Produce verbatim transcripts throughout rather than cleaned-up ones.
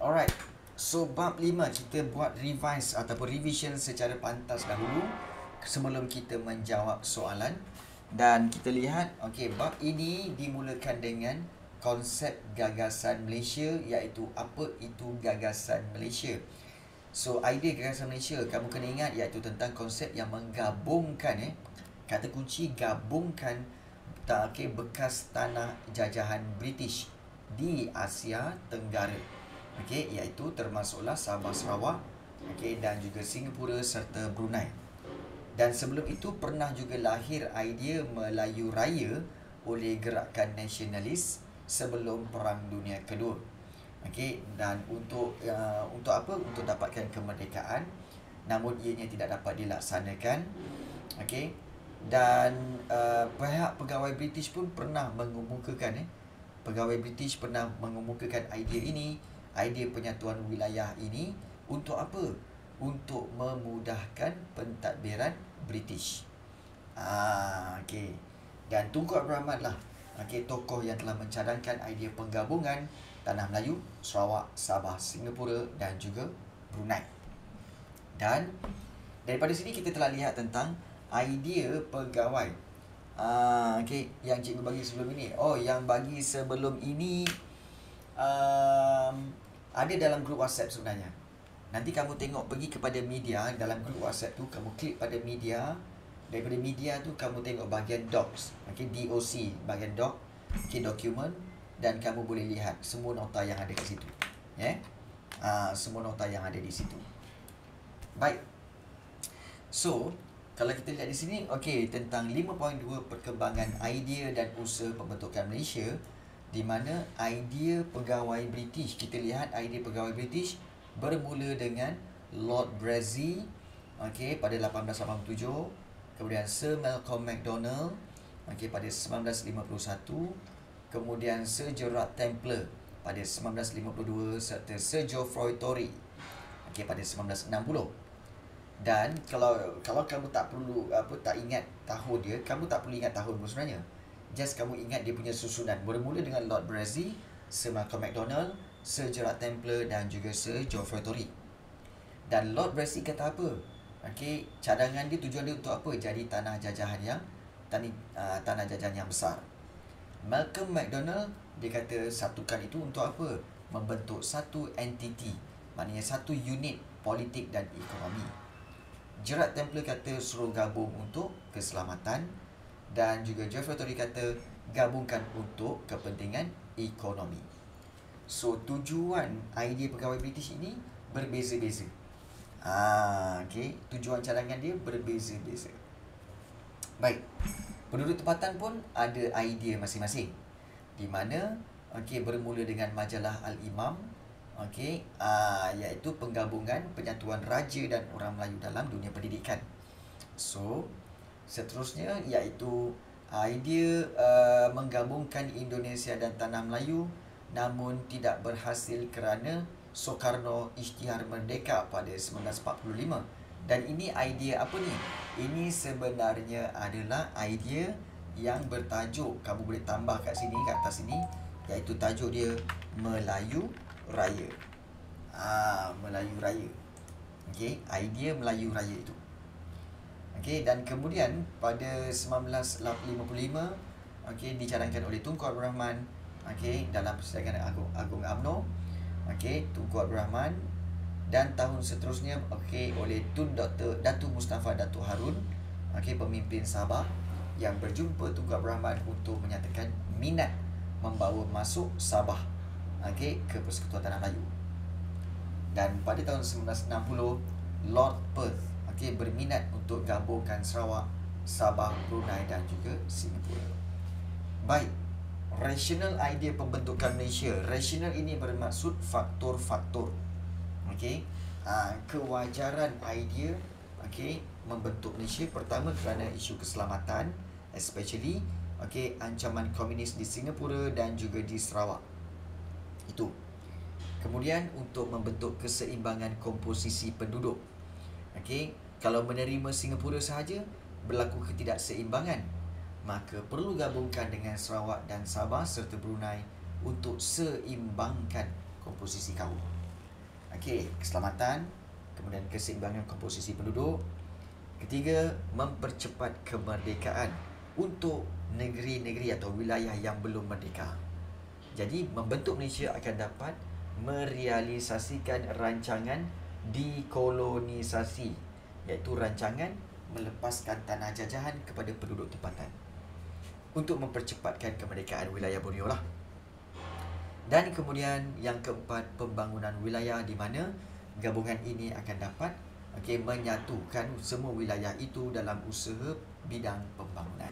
Alright. So bab lima kita buat revise ataupun revision secara pantas dahulu sebelum kita menjawab soalan. Dan kita lihat, okey, bab ini dimulakan dengan konsep gagasan Malaysia, iaitu apa itu gagasan Malaysia. So idea gagasan Malaysia kamu kena ingat iaitu tentang konsep yang menggabungkan eh kata kunci gabungkan tak okay, bekas tanah jajahan British di Asia Tenggara. Okey, iaitu termasuklah Sabah Sarawak, okey, dan juga Singapura serta Brunei. Dan sebelum itu pernah juga lahir idea Melayu Raya oleh gerakan nasionalis sebelum Perang Dunia Kedua. Okey, dan untuk uh, untuk apa? Untuk dapatkan kemerdekaan, namun ianya tidak dapat dilaksanakan. Okey. Dan uh, pihak pegawai British pun pernah mengemukakan eh pegawai British pernah mengemukakan idea ini, idea penyatuan wilayah ini untuk apa? Untuk memudahkan pentadbiran British. Ah, okey. Dan Tunku Abdul Rahman lah, okey, tokoh yang telah mencadangkan idea penggabungan Tanah Melayu, Sarawak, Sabah, Singapura dan juga Brunei. Dan daripada sini kita telah lihat tentang idea pegawai. Ah, okey, yang cikgu bagi sebelum ini. Oh, yang bagi sebelum ini um, ada dalam grup WhatsApp sebenarnya. Nanti kamu tengok pergi kepada media, dalam grup WhatsApp tu kamu klik pada media. Daripada media tu kamu tengok bahagian docs. Okey, D O C, bahagian doc, okey, dokumen, dan kamu boleh lihat semua nota yang ada di situ. Ya. Yeah? Ah, semua nota yang ada di situ. Baik. So, kalau kita lihat di sini, okey, tentang lima titik dua perkembangan idea dan usaha pembentukan Malaysia, di mana idea pegawai British, kita lihat idea pegawai British bermula dengan Lord Brassey, okey, pada lapan belas lapan puluh tujuh, kemudian Sir Malcolm MacDonald, okey, pada sembilan belas lima puluh satu, kemudian Sir Gerard Templer pada sembilan belas lima puluh dua serta Sir Geoffroy Tory, okey, pada sembilan belas enam puluh. Dan kalau kalau kamu tak perlu apa tak ingat tahun dia, kamu tak perlu ingat tahun pun sebenarnya. Just kamu ingat dia punya susunan bermula dengan Lord Brassey, Sir Malcolm MacDonald, Sir Gerard Templer dan juga Sir Geoffroy Tory. Dan Lord Brassey kata apa? Okey, cadangan dia, tujuan dia untuk apa? Jadi tanah jajahan yang tanah, uh, tanah jajahan yang besar. Malcolm MacDonald dia kata satukan itu untuk apa? Membentuk satu entiti, maknanya satu unit politik dan ekonomi. Gerard Templer kata suruh gabung untuk keselamatan, dan juga Geoffroy Tory kata gabungkan untuk kepentingan ekonomi. So tujuan idea pegawai British ini berbeza-beza. Ah, okey, tujuan cadangan dia berbeza-beza. Baik. Penduduk tempatan pun ada idea masing-masing. Di mana okey bermula dengan majalah Al-Imam, okey, uh, iaitu penggabungan penyatuan raja dan orang Melayu dalam dunia pendidikan. So, seterusnya iaitu idea uh, menggabungkan Indonesia dan Tanah Melayu, namun tidak berhasil kerana Soekarno isytihar merdeka pada sembilan belas empat puluh lima. Dan ini idea apa ni? Ini sebenarnya adalah idea yang bertajuk, kamu boleh tambah kat sini, kat atas sini, iaitu tajuk dia Melayu Raya. Ah, Melayu Raya. Okey, idea Melayu Raya itu. Okey, dan kemudian pada sembilan belas lima puluh lima, okey, dicadangkan oleh Tunku Abdul Rahman, okey, dalam Persidangan Agung Agung U M N O. Okey, Tunku Abdul Rahman, dan tahun seterusnya okey oleh Tun Doktor Datuk Mustafa Datuk Harun, okey, pemimpin Sabah, yang berjumpa Tunku Abdul Rahman untuk menyatakan minat membawa masuk Sabah, okey, ke Persekutuan Tanah Melayu. Dan pada tahun sembilan belas enam puluh, Lord Perth, okey, berminat untuk gabungkan Sarawak, Sabah, Brunei dan juga Singapura. Baik, rasional idea pembentukan Malaysia. Rasional ini bermaksud faktor-faktor, okey, uh, kewajaran idea, okey, membentuk Malaysia. Pertama, kerana isu keselamatan, especially okey, ancaman komunis di Singapura dan juga di Sarawak. Itu. Kemudian untuk membentuk keseimbangan komposisi penduduk. Okey, kalau menerima Singapura sahaja berlaku ketidakseimbangan, maka perlu gabungkan dengan Sarawak dan Sabah serta Brunei untuk seimbangkan komposisi kaum. Okey, keselamatan, kemudian keseimbangan komposisi penduduk. Ketiga, mempercepat kemerdekaan untuk negeri-negeri atau wilayah yang belum merdeka. Jadi, membentuk Malaysia akan dapat merealisasikan rancangan dekolonisasi, iaitu rancangan melepaskan tanah jajahan kepada penduduk tempatan untuk mempercepatkan kemerdekaan wilayah Borneo lah. Dan kemudian yang keempat, pembangunan wilayah di mana gabungan ini akan dapat okay, menyatukan semua wilayah itu dalam usaha bidang pembangunan.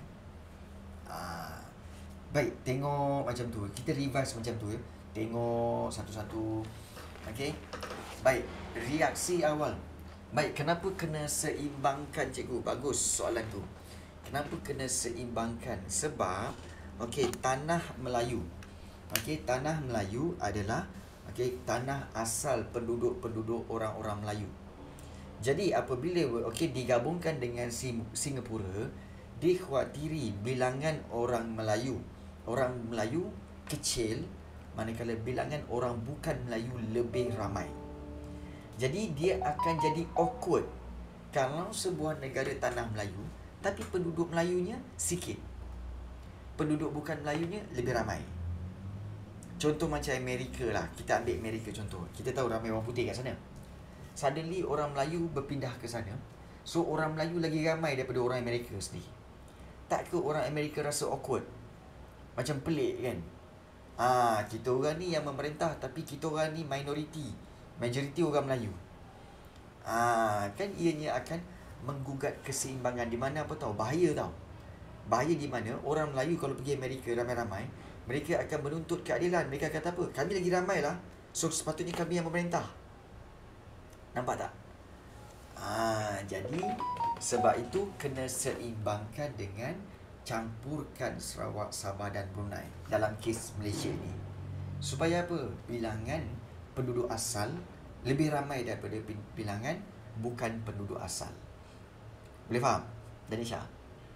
Aa, baik, tengok macam tu. Kita revise macam tu ya. Tengok satu-satu. Okey. Baik, reaksi awal. Baik, kenapa kena seimbangkan, cikgu? Bagus soalan tu. Kenapa kena seimbangkan? Sebab okey, tanah Melayu. Okey, tanah Melayu adalah okey, tanah asal penduduk-penduduk orang-orang Melayu. Jadi apabila okey digabungkan dengan Singapura, dikhawatiri bilangan orang Melayu, orang Melayu kecil, manakala bilangan orang bukan Melayu lebih ramai. Jadi dia akan jadi awkward kalau sebuah negara tanah Melayu tapi penduduk Melayunya sikit, penduduk bukan Melayunya lebih ramai. Contoh macam Amerika lah. Kita ambil Amerika contoh. Kita tahu ramai orang putih kat sana. Suddenly orang Melayu berpindah ke sana. So orang Melayu lagi ramai daripada orang Amerika sendiri. Tak ke orang Amerika rasa awkward? Macam pelik kan? Ah, kita orang ni yang memerintah tapi kita orang ni minoriti. Majoriti orang Melayu. Ah, kan ianya akan menggugat keseimbangan di mana apa tahu? Bahaya tau. Bahaya di mana orang Melayu kalau pergi Amerika ramai-ramai, mereka akan menuntut keadilan. Mereka kata apa? Kami lagi ramai lah. So sepatutnya kami yang memerintah. Nampak tak? Ah, jadi sebab itu kena seimbangkan dengan campurkan Sarawak, Sabah dan Brunei dalam kes Malaysia ini. Supaya apa? Bilangan penduduk asal lebih ramai daripada bilangan bukan penduduk asal. Boleh faham? Danisha?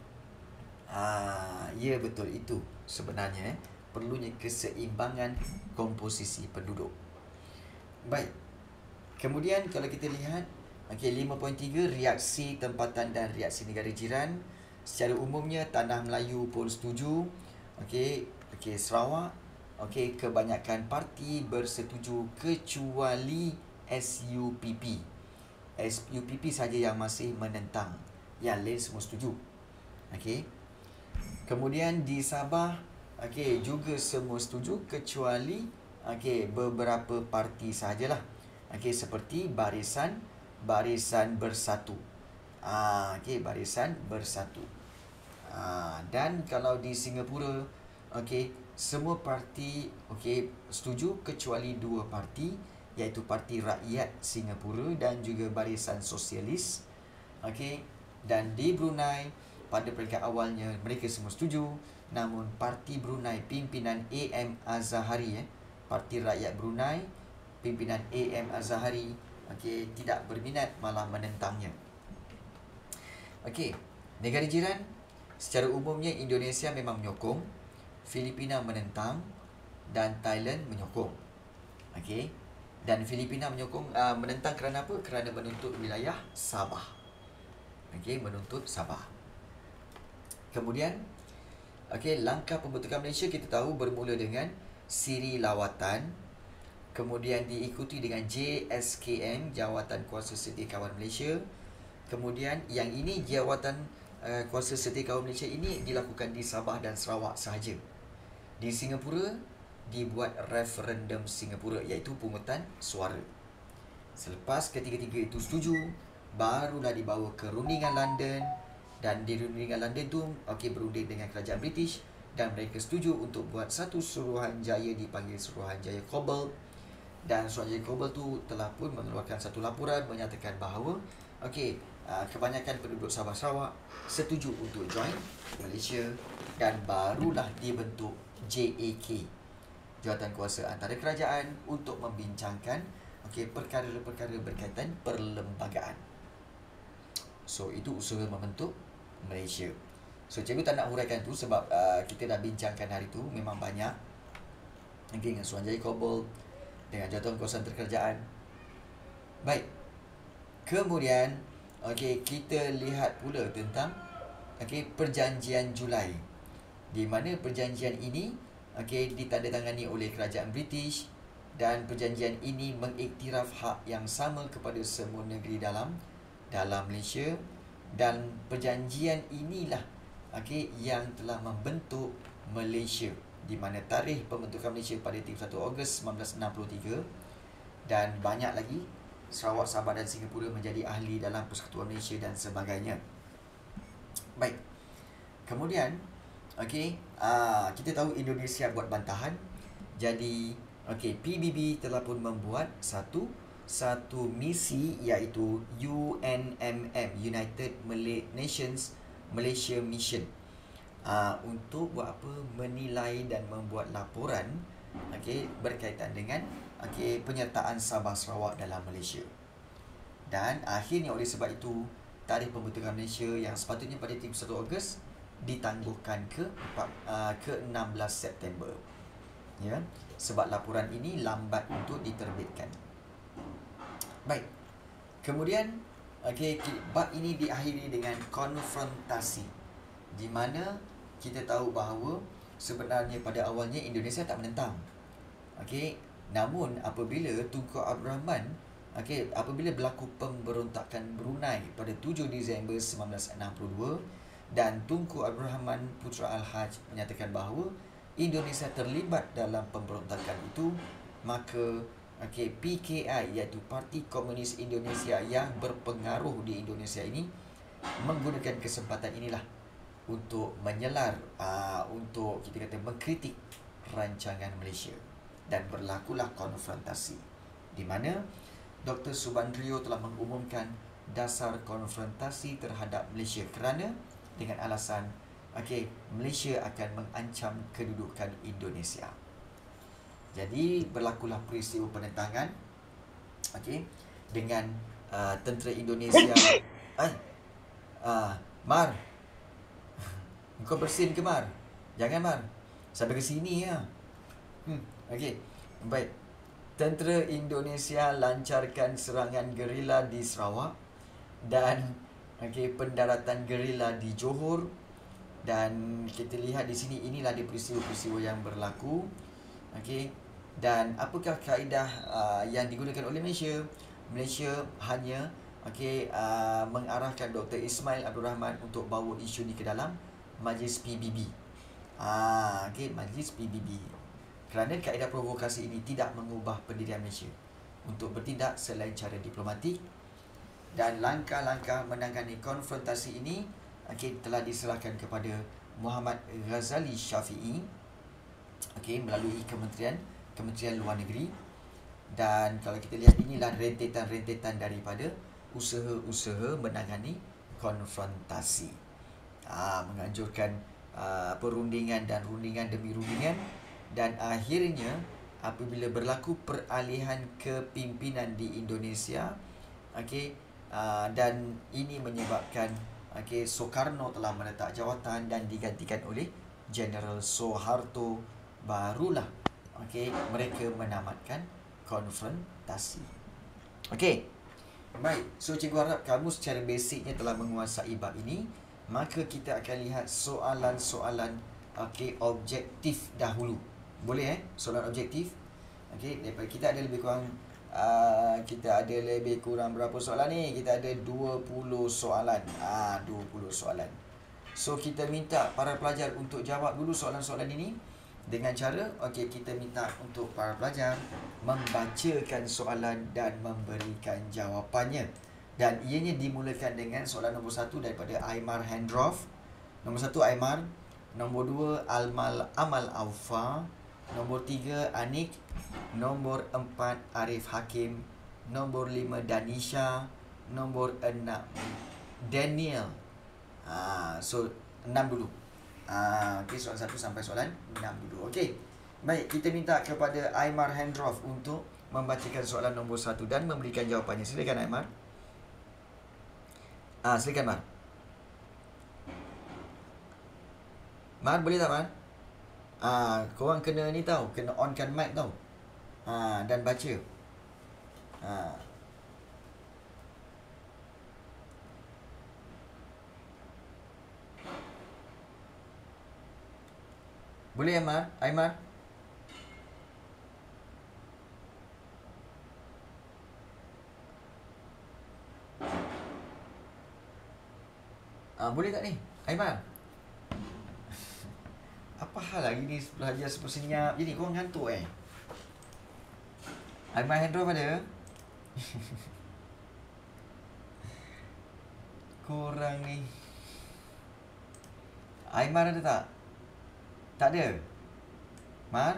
Ah, ya betul itu sebenarnya eh. Perlunya keseimbangan komposisi penduduk. Baik. Kemudian kalau kita lihat okey, lima titik tiga reaksi tempatan dan reaksi negara jiran. Secara umumnya tanah Melayu pun setuju. Okey, okey Sarawak, okey kebanyakan parti bersetuju kecuali S U P P. S U P P saja yang masih menentang. Yang lain semua setuju. Okey. Kemudian di Sabah, okey juga semua setuju kecuali okey beberapa parti sahajalah. Okey seperti Barisan Barisan Bersatu. Ah, okey Barisan Bersatu. Ah, dan kalau di Singapura, okey semua parti okey setuju kecuali dua parti, iaitu Parti Rakyat Singapura dan juga Barisan Sosialis. Okey, dan di Brunei pada peringkat awalnya mereka semua setuju, namun Parti Brunei pimpinan A M Azahari eh Parti Rakyat Brunei pimpinan A M Azahari okey tidak berminat, malah menentangnya. Okey, negara jiran secara umumnya Indonesia memang menyokong, Filipina menentang dan Thailand menyokong. Okey. Dan Filipina menyokong uh, menentang kerana apa? Kerana menuntut wilayah Sabah. Okey, menuntut Sabah. Kemudian okey, langkah pembentukan Malaysia kita tahu bermula dengan siri lawatan, kemudian diikuti dengan J S K M, Jawatan Kuasa Setiakawan Malaysia. Kemudian yang ini Jawatan uh, Kuasa Setiakawan Malaysia ini dilakukan di Sabah dan Sarawak sahaja. Di Singapura dibuat referendum Singapura, iaitu pungutan suara. Selepas ketiga-tiga itu setuju, barulah dibawa ke rundingan London, dan di rundingan London tu okey berunding dengan kerajaan British dan mereka setuju untuk buat satu Suruhanjaya dipanggil Suruhanjaya Cobalt. Dan Suruhanjaya Cobalt tu telah pun mengeluarkan satu laporan menyatakan bahawa okey uh, kebanyakan penduduk Sabah Sarawak setuju untuk join Malaysia, dan barulah dibentuk J A K, Jawatan Kuasa Antara Kerajaan, untuk membincangkan okey perkara-perkara berkaitan perlembagaan. So itu usaha membentuk Malaysia. So cikgu tak nak huraikan tu sebab uh, kita dah bincangkan hari tu memang banyak. Mungkin dengan Suruhanjaya Cobalt, dengan Jawatan Kuasa Antara Kerajaan. Baik. Kemudian, okey, kita lihat pula tentang okey, Perjanjian Julai. Di mana perjanjian ini okey ditandatangani oleh kerajaan British, dan perjanjian ini mengiktiraf hak yang sama kepada semua negeri dalam dalam Malaysia, dan perjanjian inilah okey yang telah membentuk Malaysia, di mana tarikh pembentukan Malaysia pada tiga puluh satu Ogos seribu sembilan ratus enam puluh tiga, dan banyak lagi Sarawak, Sabah dan Singapura menjadi ahli dalam Persekutuan Malaysia dan sebagainya. Baik. Kemudian okey, uh, kita tahu Indonesia buat bantahan. Jadi okey, P B B telah pun membuat satu satu misi, iaitu U N M M, United Nations Malaysia Mission. Uh, untuk buat apa? Menilai dan membuat laporan okey berkaitan dengan okey penyertaan Sabah Sarawak dalam Malaysia. Dan akhirnya oleh sebab itu, tarikh pembentukan Malaysia yang sepatutnya pada tiga puluh satu Ogos ditangguhkan ke uh, ke enam belas September. Ya, sebab laporan ini lambat untuk diterbitkan. Baik. Kemudian okey, bab ini diakhiri dengan konfrontasi, di mana kita tahu bahawa sebenarnya pada awalnya Indonesia tak menentang. Okey, namun apabila Tunku Abdul Rahman okey apabila berlaku pemberontakan Brunei pada tujuh Disember seribu sembilan ratus enam puluh dua, dan Tunku Abdul Rahman Putra Al-Haj menyatakan bahawa Indonesia terlibat dalam pemberontakan itu, maka okey P K I, iaitu Parti Komunis Indonesia yang berpengaruh di Indonesia ini, menggunakan kesempatan inilah untuk menyelar uh, untuk kita kata mengkritik rancangan Malaysia, dan berlakulah konfrontasi, di mana Doktor Subandrio telah mengumumkan dasar konfrontasi terhadap Malaysia kerana dengan alasan okey Malaysia akan mengancam kedudukan Indonesia. Jadi berlakulah peristiwa penentangan okey dengan uh, tentera Indonesia. Ah, uh, Mar, kau bersin ke Mar? Jangan Mar, sampai ke sini ya. Hmm, okey. Baik. Tentera Indonesia lancarkan serangan gerila di Sarawak, dan okey pendaratan gerila di Johor, dan kita lihat di sini inilah di peristiwa-peristiwa yang berlaku. Okey, dan apakah kaedah uh, yang digunakan oleh Malaysia? Malaysia hanya okey uh, mengarahkan Doktor Ismail Abdul Rahman untuk bawa isu ini ke dalam Majlis P B B. Ah, okey, Majlis P B B. Kerana kaedah provokasi ini tidak mengubah pendirian Malaysia untuk bertindak selain cara diplomatik, dan langkah-langkah menangani konfrontasi ini okay, telah diserahkan kepada Muhammad Ghazali Syafi'i okay, melalui Kementerian Kementerian Luar Negeri. Dan kalau kita lihat, inilah rentetan-rentetan daripada usaha-usaha menangani konfrontasi. Aa, menganjurkan aa, perundingan dan rundingan demi rundingan, dan akhirnya apabila berlaku peralihan kepimpinan di Indonesia, okey, aa, dan ini menyebabkan okey Soekarno telah meletak jawatan dan digantikan oleh General Soeharto, barulah okey mereka menamatkan konfrontasi. Okey. Baik, so cikgu harap kamu secara basicnya telah menguasai bab ini. Maka kita akan lihat soalan-soalan okey objektif dahulu. Boleh eh? Soalan objektif. Okey, daripada kita ada lebih kurang uh, kita ada lebih kurang berapa soalan ni? Kita ada dua puluh soalan. Ah, dua puluh soalan. So kita minta para pelajar untuk jawab dulu soalan-soalan ini dengan cara okey kita minta untuk para pelajar membacakan soalan dan memberikan jawapannya. Dan ianya dimulakan dengan soalan nombor satu daripada Aymar Hendroff. Nombor satu Aymar. Nombor dua Almal Amal Aufa. Nombor tiga Anik. Nombor empat Arif Hakim. Nombor lima Danisha. Nombor enam Daniel. Ah, so enam dulu. Ah, okey, soalan satu sampai soalan enam dulu. Okey. Baik, kita minta kepada Aymar Hendroff untuk membacakan soalan nombor satu dan memberikan jawapannya. Silakan Aymar. Ah, silakan Mar. Mar, boleh tak Mar? Ah, korang kena ni tau, kena onkan mic tau. Ah, dan baca. Ah. Boleh Aimar? Aimar? Ah, boleh tak ni? Aimar? Apa hal lagi ni belajar sepersenyap je ni? Korang ngantuk eh? Aimar Hendro pada? Korang ni. Aimar ada tak? Tak ada? Mar?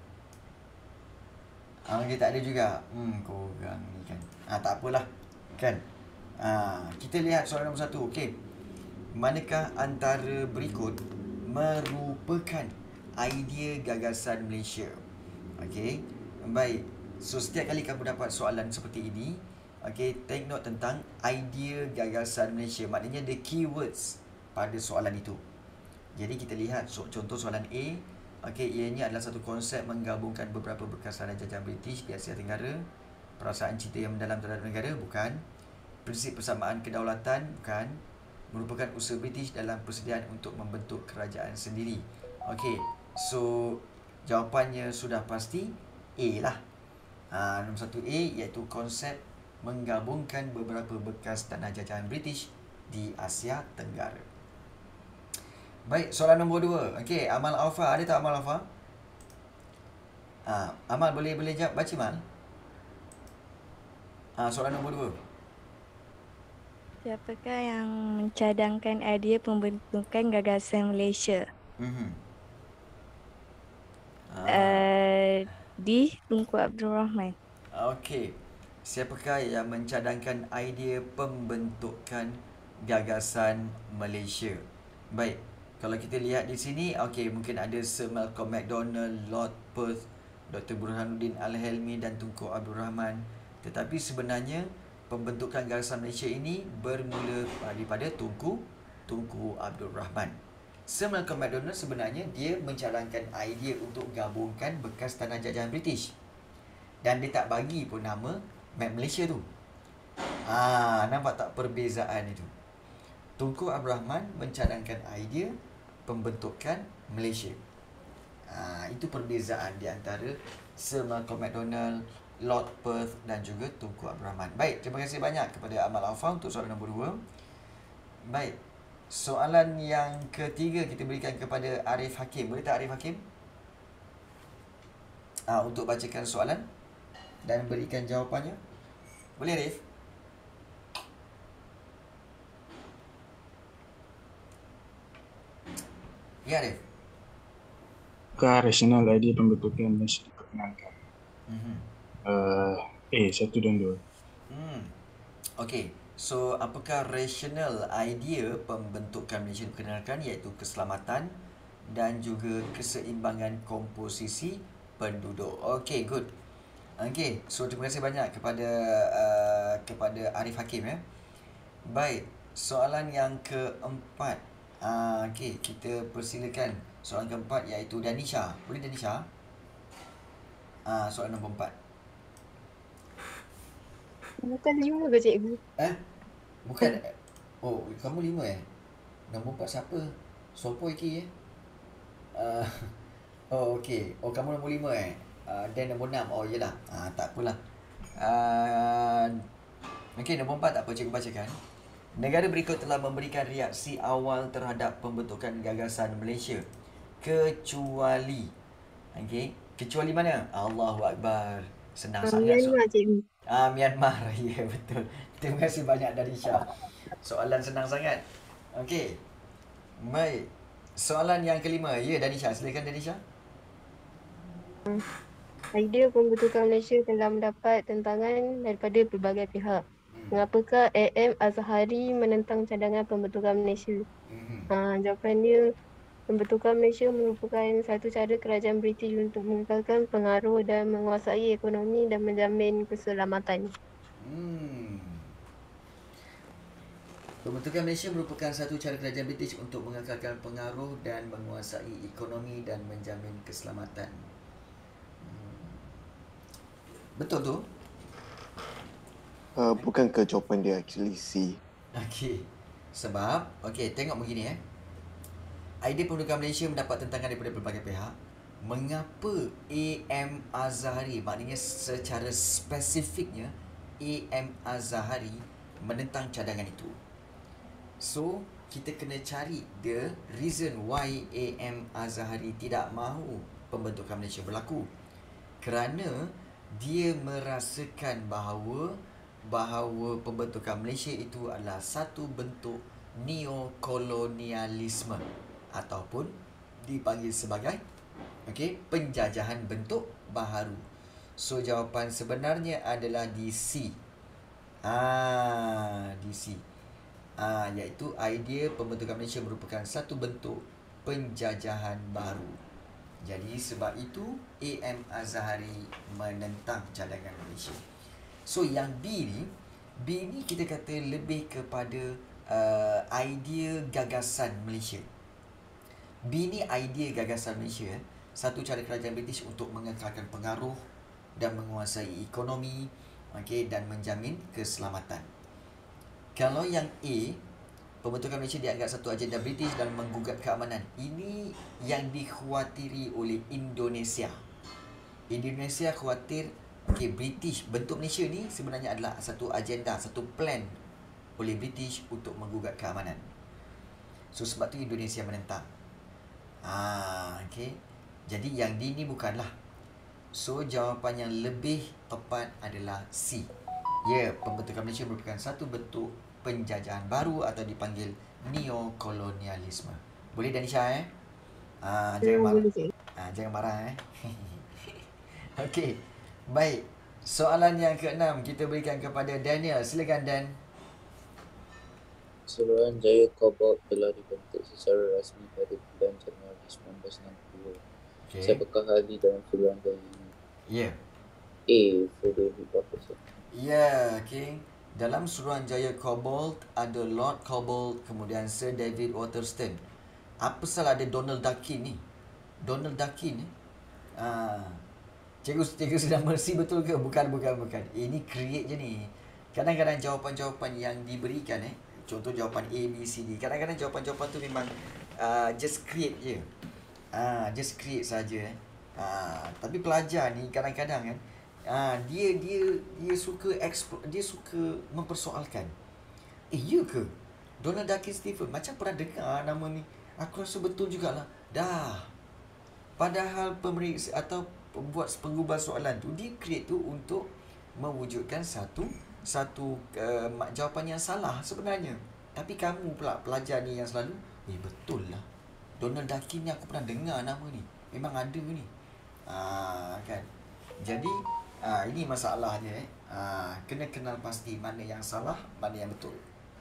Ah, dia tak ada juga. Hmm, korang ni kan. Ah, tak apalah. Kan? Ah, kita lihat soalan nombor satu. Okey. Manakah antara berikut merupakan idea gagasan Malaysia? Okey. Baik. So, setiap kali kamu dapat soalan seperti ini, okey, take note tentang idea gagasan Malaysia. Maknanya the keywords pada soalan itu. Jadi kita lihat so, contoh soalan A. Okey, ianya adalah satu konsep menggabungkan beberapa bekas raja-raja British di Asia Tenggara. Perasaan cinta yang mendalam terhadap negara, bukan. Prinsip persamaan kedaulatan, bukan. Merupakan usaha British dalam persediaan untuk membentuk kerajaan sendiri. Okey, so jawapannya sudah pasti A lah. Ha, nombor satu A iaitu konsep menggabungkan beberapa bekas tanah jajahan British di Asia Tenggara. Baik, soalan nombor dua. Okey, Amal Alfa. Ada tak Amal Alfa? Ha, Amal boleh boleh jawab, baca Mal. Ha, soalan nombor dua. Siapakah yang mencadangkan idea pembentukan gagasan Malaysia? Mhm. Ha. Uh, D. Tunku Abdul Rahman. Okey. Siapakah yang mencadangkan idea pembentukan gagasan Malaysia? Baik. Kalau kita lihat di sini, okey, mungkin ada Sir Malcolm Macdonald, Lord Perth, Doktor Burhanuddin Al-Helmi dan Tunku Abdul Rahman. Tetapi sebenarnya pembentukan gagasan Malaysia ini bermula daripada Tunku Tunku Abdul Rahman. Sir Malcolm Macdonald sebenarnya dia mencadangkan idea untuk gabungkan bekas tanah jajahan British. Dan dia tak bagi pun nama map Malaysia tu. Ah, nampak tak perbezaan itu? Tunku Abdul Rahman mencadangkan idea pembentukan Malaysia. Ah, itu perbezaan di antara Sir Malcolm Macdonald, Lord Perth dan juga Tunku Abdul Rahman. Baik, terima kasih banyak kepada Amal Alfa untuk soalan nombor dua. Baik, soalan yang ketiga kita berikan kepada Arif Hakim. Boleh tak Arif Hakim? Ah, untuk bacakan soalan dan berikan jawapannya. Boleh Arif? Ya Arif. Apakah rasional idea pembentukan Malaysia diperkenalkan? Mm-hmm. Uh, A, satu dan dua. Hmm. Okey. So, apakah rasional idea pembentukan Malaysia diperkenalkan, iaitu keselamatan dan juga keseimbangan komposisi penduduk. Okey, good. Okey, so terima kasih banyak kepada uh, kepada Arif Hakim ya. Baik, soalan yang keempat. Ah, okey, kita persilakan soalan keempat iaitu Danisha. Boleh Danisha? Ah, soalan nombor empat. Bukan lima ke cikgu? Eh? Bukan. Oh, kamu lima eh? Nombor empat siapa? Sopo iki eh? Uh, oh, okey. Oh, kamu nombor lima eh? Uh, dan nombor enam. Oh, iyalah. Ah, tak apalah. Uh, okey, nombor empat tak apa, cikgu bacakan. Negara berikut telah memberikan reaksi awal terhadap pembentukan gagasan Malaysia. Kecuali. Okey. Kecuali mana? Allahu Akbar. Senang Ah, sangat. Myanmar cikgu. Ah, Myanmar. Ya, betul. Terima kasih banyak dari Syah. Soalan senang sangat. Okey. Baik. Soalan yang kelima. Ya, Danisha. Silakan Danisha. Idea pembentukan Malaysia telah mendapat tentangan daripada pelbagai pihak. Mengapakah A M Azhari menentang cadangan pembentukan Malaysia? Mm-hmm. Ah, jawapan dia, pembentukan Malaysia merupakan satu cara kerajaan British untuk mengekalkan pengaruh dan menguasai ekonomi dan menjamin keselamatan. Hmm. Pembentukan Malaysia merupakan satu cara kerajaan British untuk mengekalkan pengaruh dan menguasai ekonomi dan menjamin keselamatan. Hmm. Betul tu? Uh, bukankah jawapan dia actually C? Okey. Sebab, okey, tengok begini eh. Idea pembentukan Malaysia mendapat tentangan daripada pelbagai pihak. Mengapa A M Azhari, maknanya secara spesifiknya A M Azhari menentang cadangan itu? So, kita kena cari the reason why A M Azhari tidak mahu pembentukan Malaysia berlaku. Kerana dia merasakan bahawa bahawa pembentukan Malaysia itu adalah satu bentuk neokolonialisme ataupun dipanggil sebagai okey, penjajahan bentuk baharu. So jawapan sebenarnya adalah di C. Ah, di C. Ah, iaitu idea pembentukan Malaysia merupakan satu bentuk penjajahan baru. Jadi sebab itu A M Azhari menentang cadangan Malaysia. So yang B ni, B ni kita kata lebih kepada uh, idea gagasan Malaysia. B ni idea gagasan Malaysia, satu cara kerajaan British untuk mengekalkan pengaruh dan menguasai ekonomi, okey, dan menjamin keselamatan. Kalau yang A, pembentukan Malaysia dianggap satu agenda British dan menggugat keamanan. Ini yang dikhawatiri oleh Indonesia. Indonesia khawatir, okey, British, bentuk Malaysia ni sebenarnya adalah satu agenda, satu plan oleh British untuk menggugat keamanan. So sebab tu Indonesia menentang. Ah, okey. Jadi yang D ni bukanlah. So jawapan yang lebih tepat adalah C. Ya, yeah, pembentukan Malaysia merupakan satu bentuk penjajahan baru atau dipanggil neokolonialisme. Boleh Danisha eh? Ah, jangan marah. Ah, jangan marah eh. Okey. Baik. Soalan yang keenam kita berikan kepada Daniel. Silakan Dan. Suruhanjaya Cobalt telah dibentuk secara rasmi pada bulan Januari seribu sembilan ratus enam puluh. Okay. Siapakah ahli dalam Suruhanjaya ini? Ya. Yeah. A. Frederick Robertson. Ya, yeah, okey. Dalam Suruhanjaya Cobalt ada Lord Cobalt, kemudian Sir David Waterston. Apa salah ada Donald Dakin ni? Donald Dakin ni? Ah. Cikgu, cikgu sedang mercy betul ke? Bukan, bukan, bukan. Ini create je ni. Kadang-kadang jawapan-jawapan yang diberikan eh, contoh jawapan A, B, C, D. Kadang-kadang jawapan-jawapan tu memang uh, just create je. Ah, uh, just create saja eh. Ah, uh, tapi pelajar ni kadang-kadang kan, ah uh, dia dia dia suka explore, dia suka mempersoalkan. Eh, ya ke? Donald Dakin Stephen macam pernah dengar nama ni. Aku rasa betul jugalah. Dah. Padahal pemeriksa atau pembuat pengubah soalan tu dia create tu untuk mewujudkan satu satu uh, jawapan yang salah sebenarnya. Tapi kamu pula pelajar ni yang selalu, eh betul lah, Donald Dakin ni aku pernah dengar nama ni, memang ada ni. Ah, kan. Jadi ah, ini masalahnya eh. Ah, kena kenal pasti mana yang salah, mana yang betul.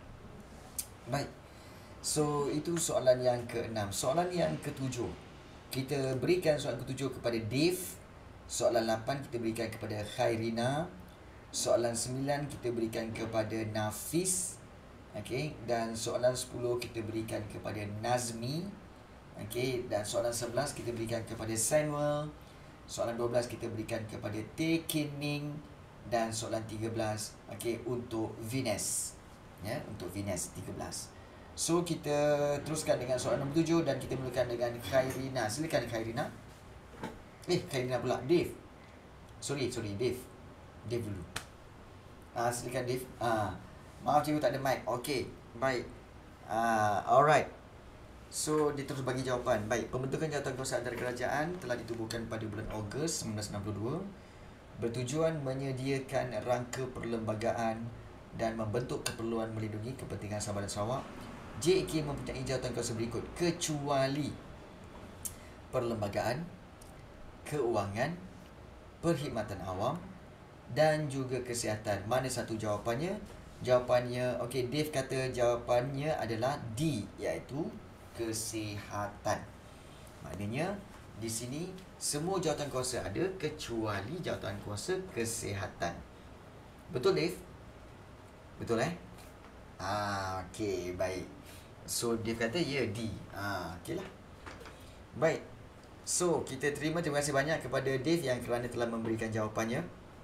Baik. So itu soalan yang keenam. Soalan yang ketujuh, kita berikan soalan ketujuh kepada Dave. Soalan lapan kita berikan kepada Khairina. Soalan sembilan kita berikan kepada Nafis. Okey, dan soalan sepuluh kita berikan kepada Nazmi. Okey, dan soalan sebelas kita berikan kepada Samuel. Soalan dua belas kita berikan kepada T. Kining, dan soalan tiga belas okey untuk Vines. Ya, untuk Vines tiga belas. So kita teruskan dengan soalan nombor tujuh dan kita mulakan dengan Khairina. Silakan Khairina. Eh, Khairina pula. Dave. Sorry, sorry Dave. Dave dulu. Ah, silakan Dave. Ah, maaf cikgu tak ada mic. Okey, baik. Ah, alright. So dia terus bagi jawapan. Baik, pembentukan Jawatankuasa Antara Kerajaan telah ditubuhkan pada bulan Ogos seribu sembilan ratus enam puluh dua bertujuan menyediakan rangka perlembagaan dan membentuk keperluan melindungi kepentingan Sabah dan Sarawak. J K mempunyai jawatankuasa berikut kecuali perlembagaan, keuangan, perkhidmatan awam dan juga kesihatan. Mana satu jawapannya? Jawapannya, okey, Dave kata jawapannya adalah D, iaitu kesihatan. Maknanya di sini semua jawatankuasa ada kecuali jawatankuasa kesihatan. Betul Dave? Betul eh? Ah, okey, baik. So dia kata ya, D. Ah, okeylah. Baik. So kita terima, terima kasih banyak kepada Dave yang kerana telah memberikan jawapannya.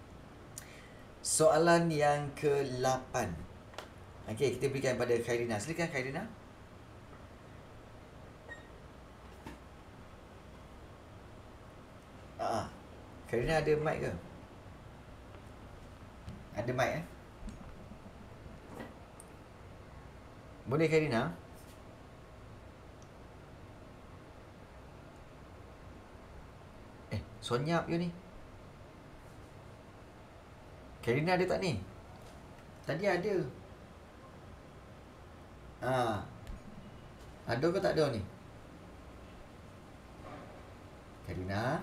Soalan yang ke lapan. Okey, kita berikan kepada Khairina. Silakan Khairina. Karina ada mic ke? Ada mic eh? Boleh Karina? Eh, sonyap je ni. Karina ada tak ni? Tadi ada. Ha. Ada ke tak ada ni? Karina?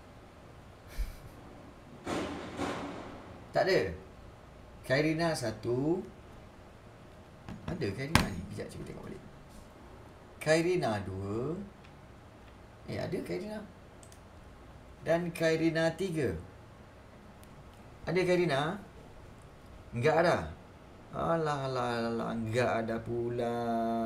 Tak ada? Karina satu. Ada Karina ni. Sekejap cuba tengok balik. Karina dua. Eh, ada Karina. Dan Karina tiga. Ada Karina? Enggak ada. Alah, alah, alah. Enggak ada pula.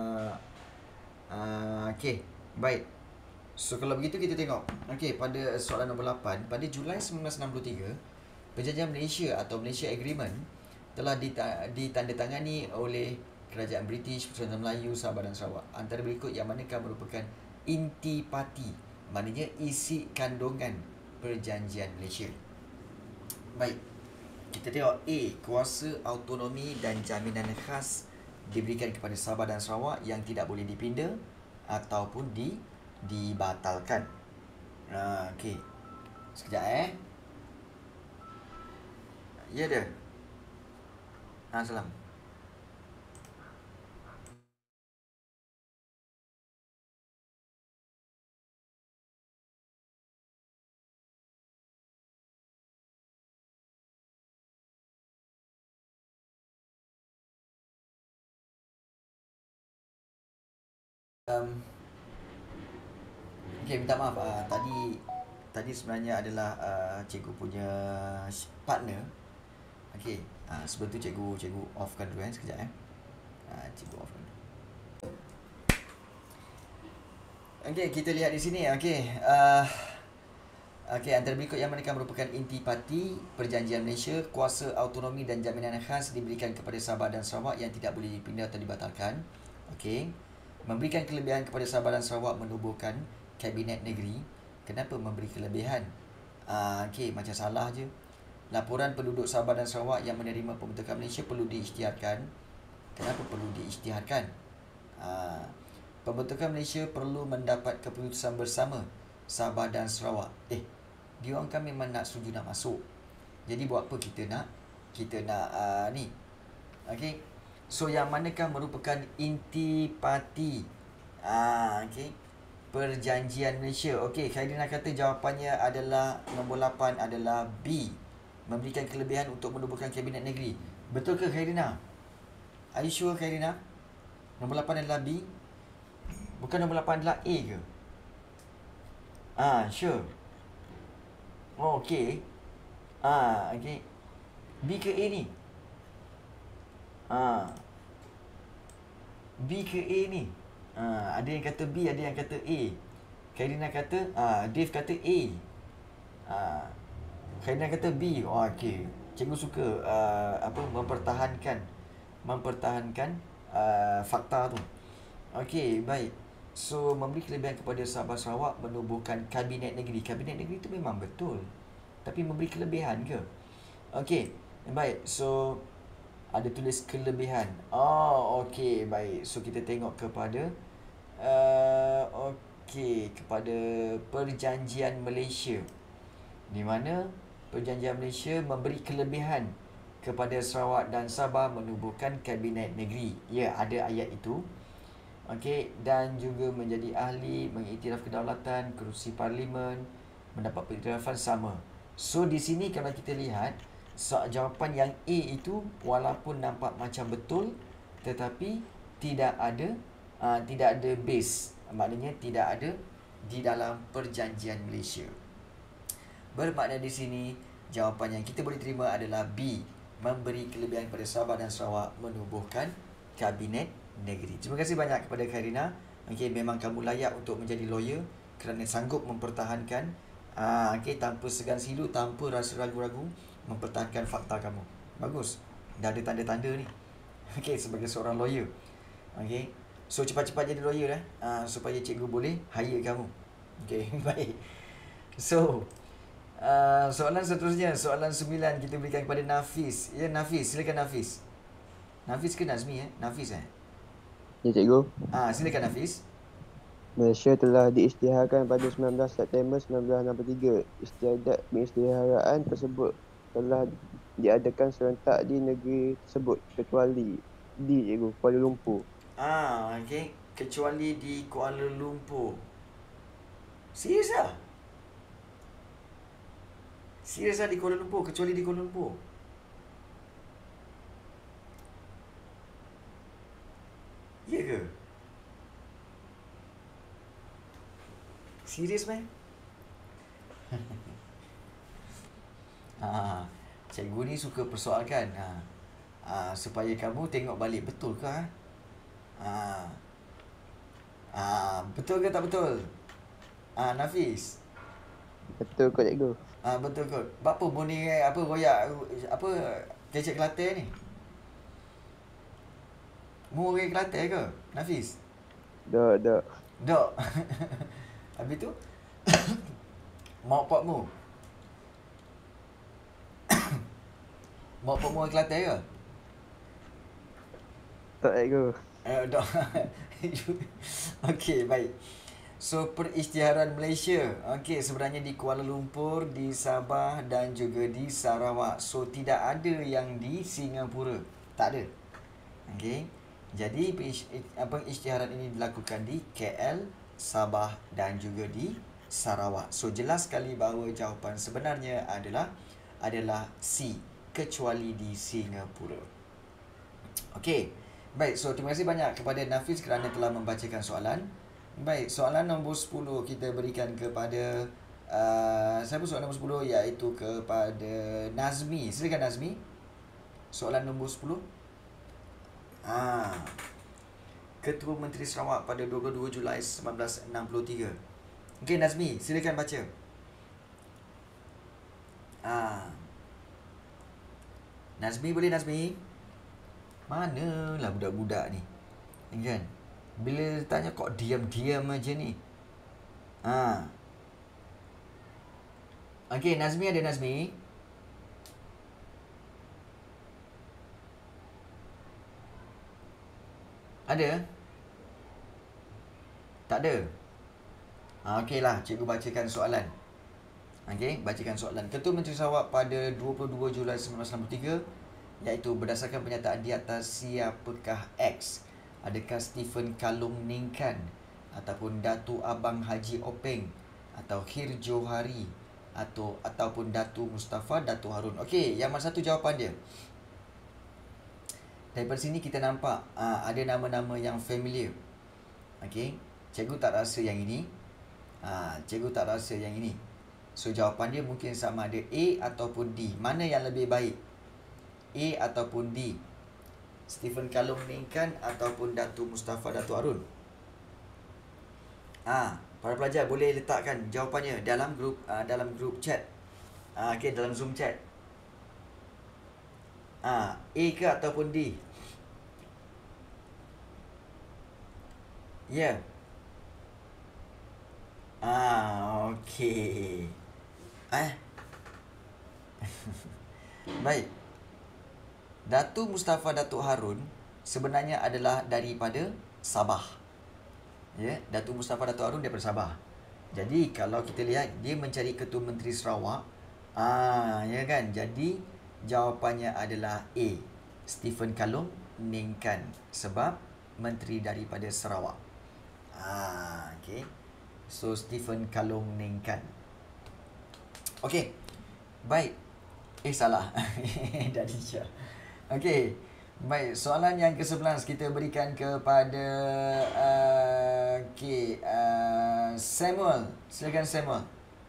Uh, Okey. Baik. So, kalau begitu kita tengok. Okey, pada soalan nombor lapan. Pada Julai seribu sembilan ratus enam puluh tiga, Perjanjian Malaysia atau Malaysia Agreement telah ditandatangani oleh Kerajaan British, Persatuan Melayu, Sabah dan Sarawak. Antara berikut yang manakah merupakan intipati, maknanya isi kandungan Perjanjian Malaysia. Baik, kita tengok A. Kuasa autonomi dan jaminan khas diberikan kepada Sabah dan Sarawak yang tidak boleh dipinda ataupun di dibatalkan. Ha, okey. Sekejap eh. Ya dah. Ha, salam. Um, okay, minta maaf. Uh, tadi tadi sebenarnya adalah uh, cikgu punya partner. Okay, uh, sebelum tu cikgu cikgu offkan dulu eh sekejap eh. Uh, cikgu offkan. Okay, kita lihat di sini. Okay, uh, okay, antara berikut yang manakah merupakan intipati Perjanjian Malaysia, kuasa autonomi dan jaminan khas diberikan kepada Sabah dan Sarawak yang tidak boleh dipindah atau dibatalkan. Okay. Memberikan kelebihan kepada Sabah dan Sarawak menubuhkan Kabinet Negeri. Kenapa memberi kelebihan? Uh, Okey, macam salah je. Laporan penduduk Sabah dan Sarawak yang menerima pembentukan Malaysia perlu diisytiharkan. Kenapa perlu diisytiharkan? Uh, pembentukan Malaysia perlu mendapat keputusan bersama Sabah dan Sarawak. Eh, diorang kan memang nak setuju nak masuk. Jadi buat apa kita nak? Kita nak uh, ni. Okey. So, yang manakah merupakan intipati? Ah, okey. Perjanjian Malaysia. Okey, Khairina kata jawapannya adalah nombor lapan adalah B. Memberikan kelebihan untuk menubuhkan Kabinet Negeri. Betul ke Khairina? Are you sure Khairina? Nombor lapan adalah B? Bukan nombor lapan adalah A ke? Ah, sure. Oh, okey. Ah, okey. B ke A ni? Ha. B ke A ni? Ha, ada yang kata B, ada yang kata A. Khairina kata, ah, Dave kata A. Ha. Khairina kata B. Oh, okey. Cikgu suka uh, apa mempertahankan mempertahankan uh, fakta tu. Okey, baik. So, memberi kelebihan kepada Sabah Sarawak menubuhkan Kabinet Negeri. Kabinet Negeri tu memang betul. Tapi memberi kelebihan ke? Okey, baik. So, ada tulis kelebihan. Oh, okey, baik. So, kita tengok kepada uh, okey, kepada Perjanjian Malaysia. Di mana Perjanjian Malaysia memberi kelebihan kepada Sarawak dan Sabah menubuhkan Kabinet Negeri. Ya, ada ayat itu. Okey, dan juga menjadi ahli, mengiktiraf kedaulatan, kerusi parlimen, mendapat pengiktirafan sama. So, di sini kalau kita lihat, so, jawapan yang A itu walaupun nampak macam betul tetapi tidak ada uh, tidak ada base. Maknanya tidak ada di dalam Perjanjian Malaysia. Bermakna di sini jawapan yang kita boleh terima adalah B. Memberi kelebihan kepada Sabah dan Sarawak menubuhkan Kabinet Negeri. Terima kasih banyak kepada Khairina. Okey, memang kamu layak untuk menjadi lawyer kerana sanggup mempertahankan uh, okay, tanpa segan silu, tanpa rasa ragu-ragu mempertahankan fakta kamu. Bagus. Dah ada tanda-tanda ni. Okey, sebagai seorang lawyer. Okey. So, cepat-cepat jadi lawyer eh. Uh, supaya cikgu boleh hire kamu. Okey, baik. So, Uh, soalan seterusnya, soalan sembilan kita berikan kepada Nafis. Ya, Nafis, silakan Nafis. Nafis ke Nazmi eh? Nafis eh? Ya, cikgu. Ah, silakan Nafis. Malaysia telah diisytiharkan pada sembilan belas September seribu sembilan ratus enam puluh tiga. Istiadat pengisytiharaan tersebut telah diadakan serentak di negeri tersebut kecuali di cikgu, Kuala Lumpur. Ah, okey. Kecuali di Kuala Lumpur. Serius ah? Serius ah di Kuala Lumpur, kecuali di Kuala Lumpur. Ya ke? Serius meh? ha, cikgu ni suka persoalkan. Ha. Ha, supaya kamu tengok balik betul ke? Ha? Ha. Ha, betul ke tak betul? Ah, ha, Nafis. Betul kot cikgu. Ah, ha, betul kot. Apa mu ni apa royak apa kecek Kelantan ni? Mu orang Kelantan ke, Nafis? Dok, dok. Dok. Habis tu mak pak mu. Mak pak mu orang Kelantan ke? Tak cikgu. Eh, dok. Okey, baik. So, perisytiharan Malaysia. Okey, sebenarnya di Kuala Lumpur, di Sabah dan juga di Sarawak. So, tidak ada yang di Singapura. Tak ada. Okey. Jadi, pengisytiharan ini dilakukan di K L, Sabah dan juga di Sarawak. So, jelas sekali bahawa jawapan sebenarnya adalah adalah C, kecuali di Singapura. Okey. Baik, so terima kasih banyak kepada Nafis kerana telah membacakan soalan. Baik, soalan nombor sepuluh kita berikan kepada uh, siapa soalan nombor sepuluh, iaitu kepada Nazmi. Silakan Nazmi. Soalan nombor sepuluh. Ah. Ketua Menteri Sarawak pada dua puluh dua Julai seribu sembilan ratus enam puluh tiga. Okey Nazmi, silakan baca. Ah. Nazmi, boleh Nazmi? Manalah budak-budak ni. Kan? Bila tanya kok diam-diam aja ni. Ha. Okey, Nazmi ada Nazmi? Ada? Tak ada? Ha, okeylah, cikgu bacakan soalan. Okey, bacakan soalan. Ketua Menteri Sarawak pada dua puluh dua Julai seribu sembilan ratus enam puluh tiga, iaitu berdasarkan pernyataan di atas, siapakah X? Adakah Stephen Kalung Ningkan, ataupun Datu Abang Haji Openg, atau Khir Johari, atau ataupun Datu Mustafa Datu Harun? Okey, yang mana satu jawapan dia? Daripada sini kita nampak aa, ada nama-nama yang familiar. Okey, cikgu tak rasa yang ini. Ha, cikgu tak rasa yang ini. So jawapan dia mungkin sama ada A ataupun D. Mana yang lebih baik? A ataupun D? Stephen Kalung Ningkan ataupun Datu Mustafa Datu Harun? Ah, ha, para pelajar boleh letakkan jawapannya dalam grup uh, dalam grup chat. Ah, ha, okey, dalam Zoom chat. Ah, ha, A ke ataupun D? Ya. Yeah. Ah, okey. Eh. Baik. Datu Mustafa Datuk Harun sebenarnya adalah daripada Sabah. Ya, Datu Mustafa Datuk Harun daripada Sabah. Jadi kalau kita lihat dia mencari Ketua Menteri Sarawak, ah ya kan. Jadi jawapannya adalah A, Stephen Kalung Ningkan, sebab menteri daripada Sarawak. Ah, okey. So Stephen Kalung Ningkan. Okey. Baik. Eh salah. Dadisha. Okey. Baik, soalan yang ke sebelas kita berikan kepada uh, okey, uh, Samuel. Silakan Samuel.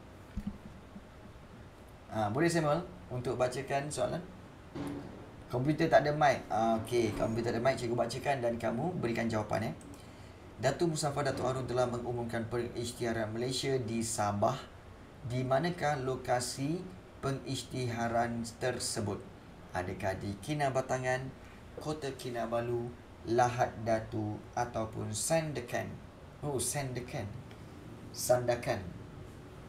Ah, boleh Samuel untuk bacakan soalan? Komputer tak ada mic. Ah, okey, komputer tak ada mic, cikgu bacakan dan kamu berikan jawapan eh. Datu Mustafa Datuk Harun telah mengumumkan perisytiharan Malaysia di Sabah. Di manakah lokasi pengisytiharan tersebut? Adakah di Kinabatangan, Kota Kinabalu, Lahad Datu ataupun Sandakan? Oh, Sandakan. Sandakan.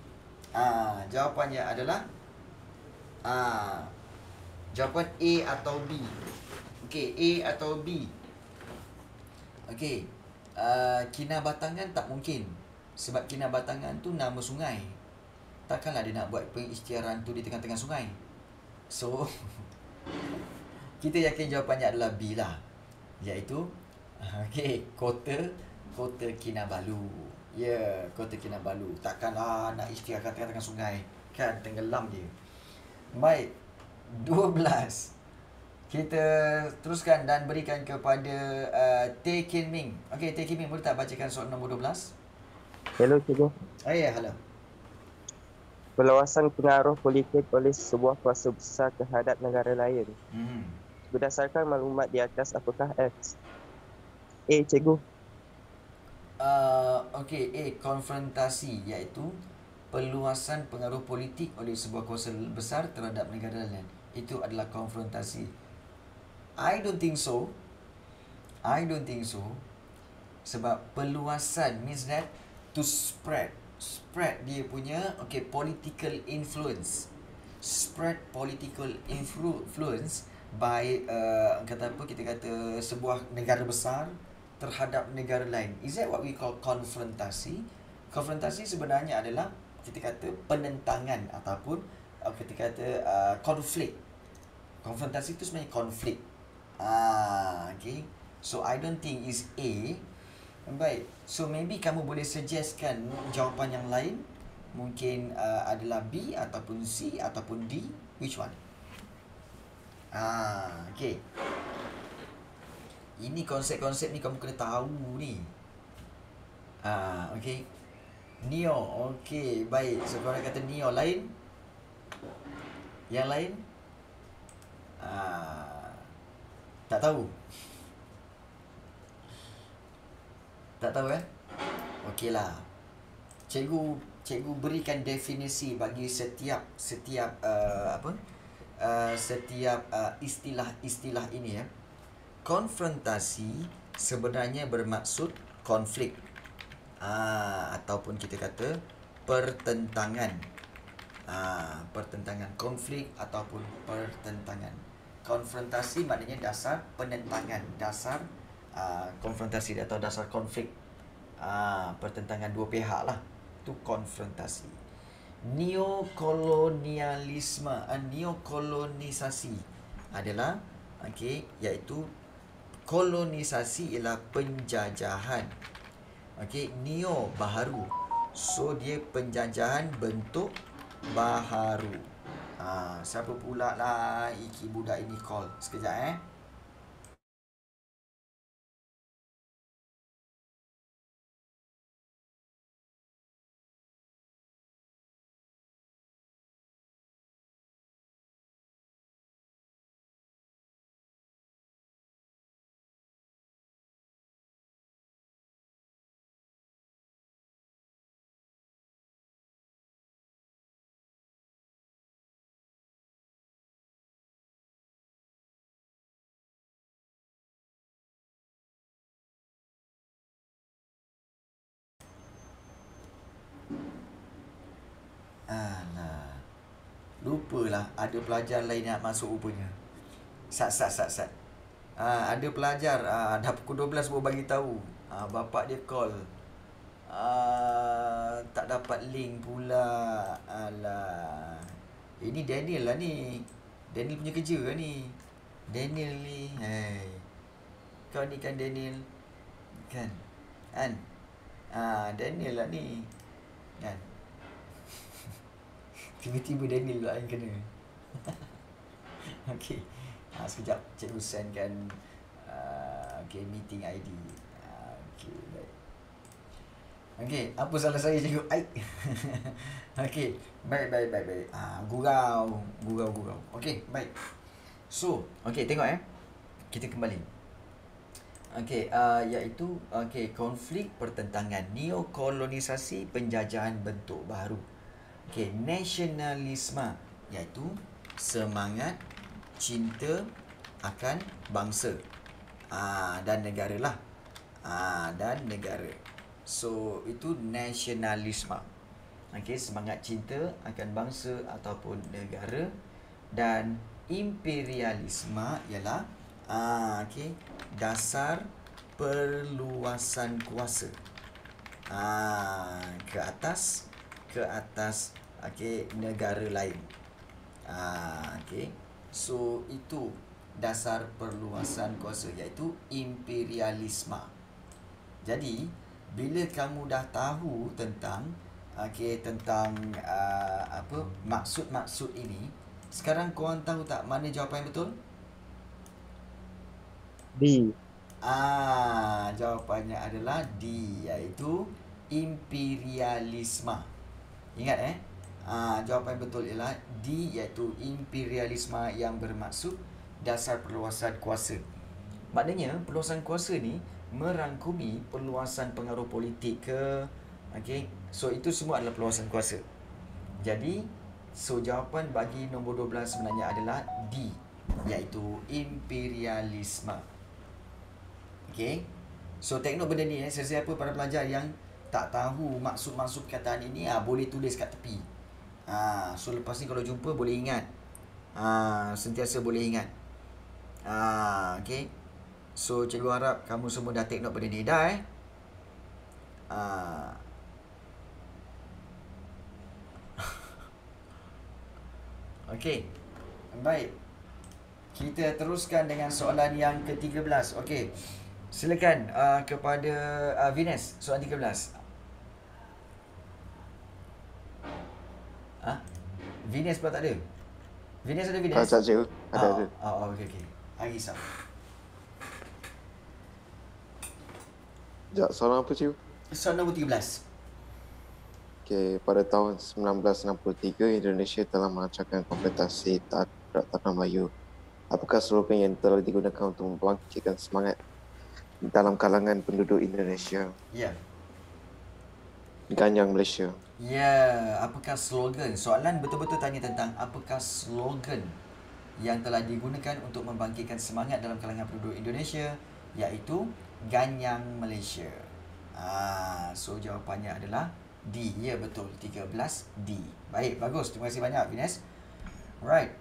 Ah, jawapannya adalah ah, jawapan A atau B. Okey, A atau B. Okey, uh, Kinabatangan tak mungkin. Sebab Kinabatangan tu nama sungai. Takkanlah dia nak buat pengisytiharan tu di tengah-tengah sungai. So, kita yakin jawapannya adalah B lah. Iaitu, okey, kota, kota Kinabalu. Ya, yeah, kota Kinabalu. Takkanlah nak isytihar kat tengah-tengah sungai. Kan, tenggelam dia. Baik, dua belas. Kita teruskan dan berikan kepada uh, Tay Kin Ming. Okey, Tay Kin Ming, boleh tak bacakan soalan nombor dua belas? Hello, cikgu. Oh ya, yeah, halo. Perluasan pengaruh politik oleh sebuah kuasa besar terhadap negara lain. Hmm. Berdasarkan maklumat di atas, apakah X? A, cikgu. Uh, Okey, A, konfrontasi, iaitu perluasan pengaruh politik oleh sebuah kuasa besar terhadap negara lain. Itu adalah konfrontasi. I don't think so. I don't think so. Sebab perluasan means that to spread. Spread dia punya, okay, political influence. Spread political influence by, uh, kata apa, kita kata sebuah negara besar terhadap negara lain. Is that what we call konfrontasi? Konfrontasi sebenarnya adalah, kita kata, penentangan ataupun uh, kita kata uh, konflik. Konfrontasi itu sebenarnya konflik. Ah, okay. So I don't think is A. Baik. So maybe kamu boleh suggestkan jawapan yang lain. Mungkin uh, adalah B ataupun C ataupun D. Which one? Ah, okay. Ini konsep-konsep ni kamu kena tahu ni. Ah, okay. Neo. Okay, baik. So korang kata Neo. Lain? Yang lain? Ah, tak tahu. Tak tahu eh? Okeylah. Cikgu cikgu berikan definisi bagi setiap setiap uh, apa? Uh, setiap uh, istilah-istilah ini ya. Konfrontasi sebenarnya bermaksud konflik. Ah, ataupun kita kata pertentangan. Ah, pertentangan, konflik ataupun pertentangan. Konfrontasi maknanya dasar penentangan, dasar Uh, konfrontasi atau dasar konflik, uh, pertentangan dua pihak lah. Itu konfrontasi. Neokolonialisme, uh, neokolonisasi adalah, okay, iaitu kolonisasi ialah penjajahan. Okay, neo baharu, so dia penjajahan bentuk baharu. uh, Siapa pula lah iki budak ini call? Sekejap eh. Alah. Lupalah ada pelajar lain nak masuk rupanya. Sat sat sat sat. Ah, ada pelajar ah, dah pukul dua belas baru bagi tahu. Ah, bapak dia call. Ah, tak dapat link pula. Alah. Ini Daniel lah ni. Daniel punya kerja lah ni. Daniel ni. Hai. Kau ni kan Daniel. Kan? Kan? Ah, Daniel lah ni. Kan? Tiba-tiba Daniel pula yang kena. Okey. Ha, sekejap cikgu sendkan uh, okay, meeting I D. Uh, Okey, baik. Okey, apa salah saya cikgu? Ai. Okey, baik baik baik baik. Ah, gurau, gurau gurau. Okey, baik. So, okey, tengok eh. Kita kembali. Okey, uh, iaitu okey, konflik pertentangan, neokolonisasi, penjajahan bentuk baru. Okey, nasionalisme iaitu semangat cinta akan bangsa ah, dan negara lah. Ah, dan negara. So, itu nasionalisme. Okey, semangat cinta akan bangsa ataupun negara. Dan imperialisme ialah ah okey, dasar perluasan kuasa. Ah ke atas ke atas okey, negara lain. Ah okey. So itu dasar perluasan kuasa, iaitu imperialisme. Jadi bila kamu dah tahu tentang okey, tentang uh, apa maksud-maksud ini, sekarang korang tahu tak mana jawapan yang betul? D. Ah, jawapannya adalah D, iaitu imperialisme. Ingat eh? Ah, jawapan betul ialah D, iaitu imperialisme, yang bermaksud dasar perluasan kuasa. Maknanya perluasan kuasa ni merangkumi perluasan pengaruh politik ke, okey. So itu semua adalah perluasan kuasa. Jadi so jawapan bagi nombor dua belas sebenarnya adalah D, iaitu imperialisme. Okey. So take note benda ni eh. Sesiapa para pelajar yang tak tahu maksud-maksud perkataan ini, ah boleh tulis kat tepi. Ah so lepas ni kalau jumpa boleh ingat. Ah sentiasa boleh ingat. Ah okey. So cikgu harap kamu semua dah take note benda ni dah eh. Ah Okey. Baik. Kita teruskan dengan soalan yang ke tiga belas. Okey. Silakan uh, kepada uh, Venus, soalan tiga belas. Ha? Venus pula tak ada. Venus ada Venus? Ah, tak cikgu. Ada, oh, ada. Oh, oh okey okey. Hari Isam. Sekejap, soalan apa cikgu? Soalan nombor tiga belas. Okay, pada tahun sembilan belas enam puluh tiga, Indonesia telah melancarkan kompetisi Takraw Tanah Melayu. Apakah slogan yang telah digunakan untuk membangkitkan semangat dalam kalangan penduduk Indonesia? Ya. Ganyang Malaysia. Ya, apakah slogan? Soalan betul-betul tanya tentang apakah slogan yang telah digunakan untuk membangkitkan semangat dalam kalangan penduduk Indonesia, iaitu Ganyang Malaysia. Ah, so jawapannya adalah D. Ya, betul. tiga belas D. Baik, bagus. Terima kasih banyak, Venus. Right.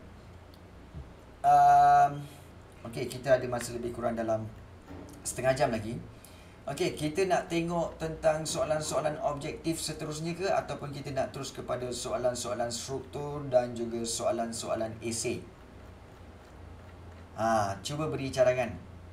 Um, Okey, kita ada masa lebih kurang dalam setengah jam lagi. Okey, kita nak tengok tentang soalan-soalan objektif seterusnya ke, ataupun kita nak terus kepada soalan-soalan struktur dan juga soalan-soalan esei? Ah, cuba beri cadangan.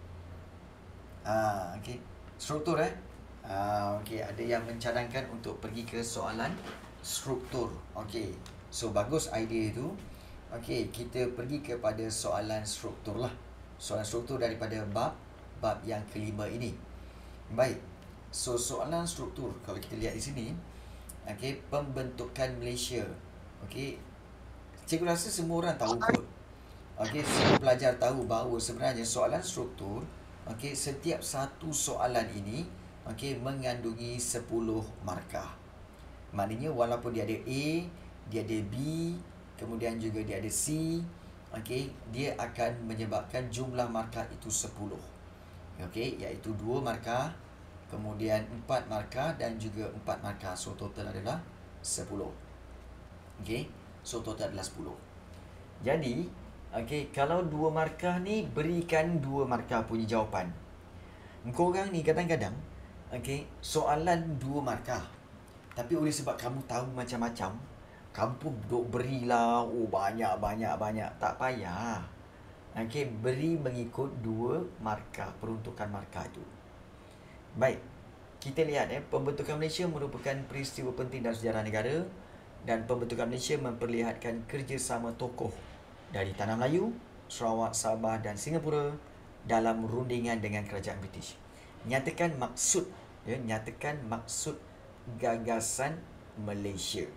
Ah, okey. Struktur eh. Ah, okey, ada yang mencadangkan untuk pergi ke soalan struktur. Okey. So bagus idea itu. Okey, kita pergi kepada soalan struktur lah. Soalan struktur daripada bab bab yang kelima ini. Baik. So soalan struktur kalau kita lihat di sini, okey, pembentukan Malaysia. Okey. Cikgu rasa semua orang tahu kot. Okey, semua pelajar tahu bahawa sebenarnya soalan struktur, okey, setiap satu soalan ini, okey, mengandungi sepuluh markah. Maknanya walaupun dia ada A, dia ada B, kemudian juga dia ada C, okey, dia akan menyebabkan jumlah markah itu sepuluh. Okey, iaitu dua markah, kemudian empat markah dan juga empat markah. So total adalah sepuluh. Okey, so total adalah sepuluh. Jadi, okey, kalau dua markah ni, berikan dua markah punya jawapan. Korang ni kadang-kadang, okey, soalan dua markah, tapi oleh sebab kamu tahu macam-macam, kamu pun duk berilah, oh banyak, banyak, banyak. Tak payah. Okey, beri mengikut dua markah, peruntukan markah itu. Baik, kita lihat eh, pembentukan Malaysia merupakan peristiwa penting dalam sejarah negara, dan pembentukan Malaysia memperlihatkan kerjasama tokoh dari Tanah Melayu, Sarawak, Sabah dan Singapura dalam rundingan dengan kerajaan British. Nyatakan maksud, ya, nyatakan maksud gagasan Malaysia.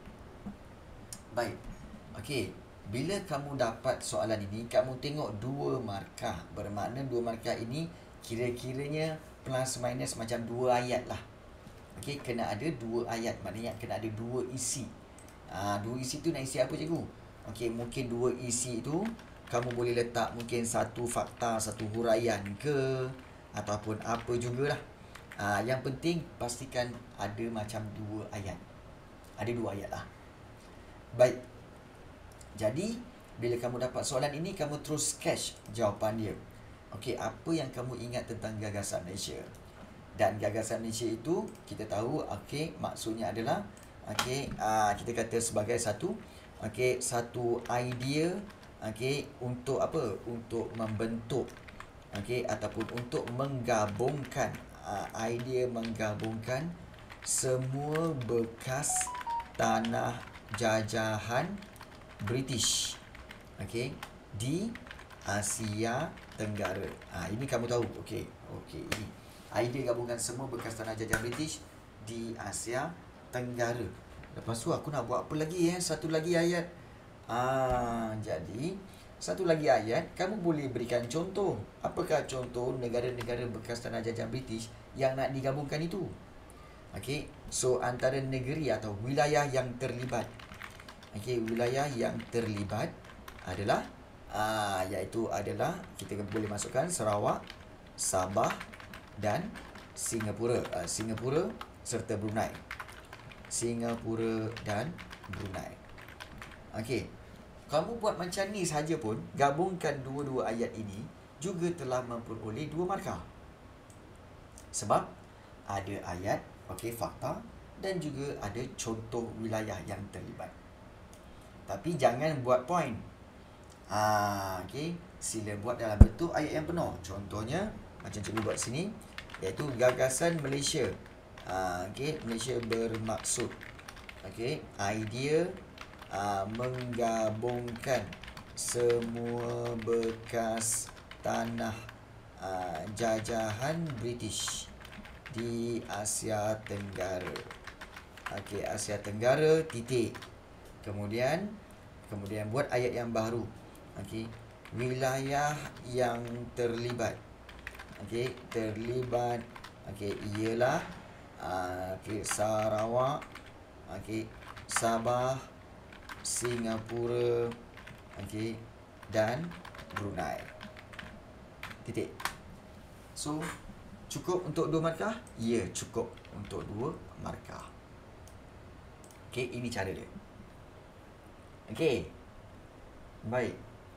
Baik. Okey, bila kamu dapat soalan ini, kamu tengok dua markah. Bermakna dua markah ini kira-kiranya plus minus macam dua ayat lah. Okey, kena ada dua ayat. Maknanya kena ada dua isi. Ah, dua isi tu nak isi apa cikgu? Okey, mungkin dua isi itu kamu boleh letak mungkin satu fakta, satu huraian ke, ataupun apa jugalah. Ah, yang penting pastikan ada macam dua ayat. Ada dua ayat lah. Baik. Jadi, bila kamu dapat soalan ini, kamu terus sketch jawapan dia. Okey, apa yang kamu ingat tentang gagasan Malaysia? Dan gagasan Malaysia itu, kita tahu, okey, maksudnya adalah, okey, uh, kita kata sebagai satu, okey, satu idea, okey, untuk apa? Untuk membentuk, okey, ataupun untuk menggabungkan, uh, idea menggabungkan semua bekas tanah jajahan British, okey, di Asia Tenggara. Ha, ini kamu tahu, okey, okey, ini idea gabungan semua bekas tanah jajahan British di Asia Tenggara. Lepas tu aku nak buat apa lagi eh? Satu lagi ayat. Ah, jadi satu lagi ayat, kamu boleh berikan contoh. Apakah contoh negara-negara bekas tanah jajahan British yang nak digabungkan itu? Okey, so antara negeri atau wilayah yang terlibat. Okey, wilayah yang terlibat adalah aa, iaitu adalah kita boleh masukkan Sarawak, Sabah dan Singapura. Aa, Singapura serta Brunei. Singapura dan Brunei. Okey, kamu buat macam ni saja pun, gabungkan dua-dua ayat ini juga telah memperoleh dua markah. Sebab ada ayat, okey, fakta dan juga ada contoh wilayah yang terlibat. Tapi jangan buat point. Ah, okey, sila buat dalam bentuk ayat yang penuh. Contohnya macam cikgu buat sini, iaitu gagasan Malaysia. Ah, okey, Malaysia bermaksud, okey, idea ah, menggabungkan semua bekas tanah ah, jajahan British di Asia Tenggara. Okey, Asia Tenggara titik. Kemudian kemudian buat ayat yang baru. Okey, wilayah yang terlibat. Okey, terlibat. Okey, ialah uh, okey, Sarawak, okey, Sabah, Singapura, okey, dan Brunei. Titik. So, cukup untuk dua markah? Ya, cukup untuk dua markah. Okey, ini cara dia. Okey. Baik.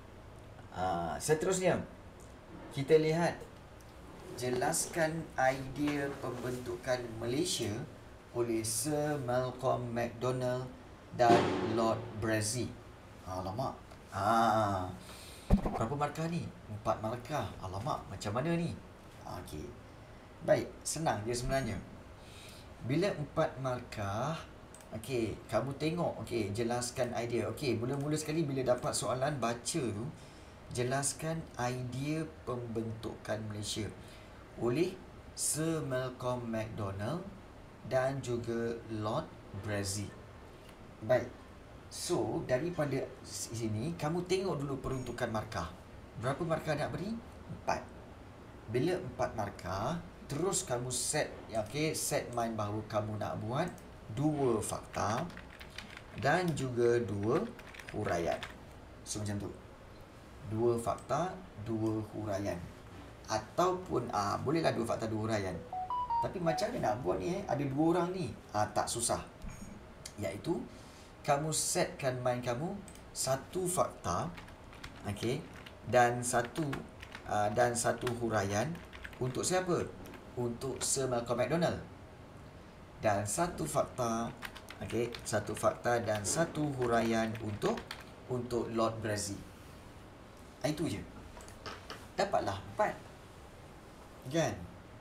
Uh, seterusnya, kita lihat jelaskan idea pembentukan Malaysia oleh Sir Malcolm McDonald dan Lord Brassey. Alamak. Ah. Berapa markah ni? Empat markah. Alamak, macam mana ni? Okey. Baik, senang je sebenarnya. Bila empat markah, okey, kamu tengok, okey, jelaskan idea. Okey, mula-mula sekali bila dapat soalan baca tu, jelaskan idea pembentukan Malaysia oleh Sir Malcolm McDonald dan juga Lord Brassey. Baik. So, daripada sini kamu tengok dulu peruntukan markah. Berapa markah nak beri? Empat. Bila empat markah, terus kamu set, okey, set mind bahawa kamu nak buat dua fakta dan juga dua huraian. So macam tu. Dua fakta, dua huraian. Ataupun ah bolehlah dua fakta, dua huraian. Tapi macam mana nak buat ni eh? Ada dua orang ni. Ah tak susah. Iaitu kamu setkan mind kamu satu fakta, okey, dan satu ah, dan satu huraian untuk siapa? Untuk Sir Malcolm McDonald. Dan satu fakta, okey, satu fakta dan satu huraian untuk untuk Lord Brassey. Itu je. Dapatlah empat. Kan?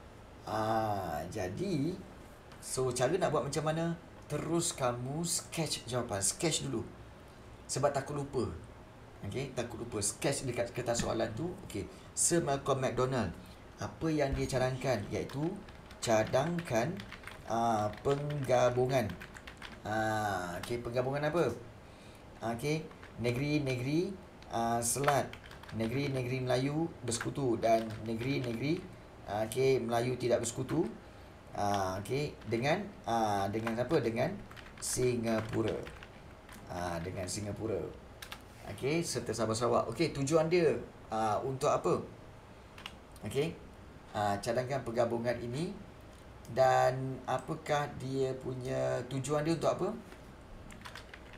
Ah, jadi so cara nak buat macam mana? Terus kamu sketch jawapan, sketch dulu. Sebab takut lupa. Okey, takut lupa. Sketch dekat kertas soalan tu. Okey, Sir Malcolm McDonald, apa yang dia cadangkan iaitu cadangkan Uh, penggabungan. Uh, Okey, penggabungan apa? Okey, negeri-negeri uh, Selat, negeri-negeri Melayu bersekutu dan negeri-negeri uh, okey, Melayu tidak bersekutu. Uh, Okey, dengan uh, dengan apa? Dengan Singapura. Uh, dengan Singapura. Okey, serta Sabah Sarawak. Okey, tujuan dia uh, untuk apa? Okey, uh, cadangkan penggabungan ini. Dan apakah dia punya tujuan dia untuk apa?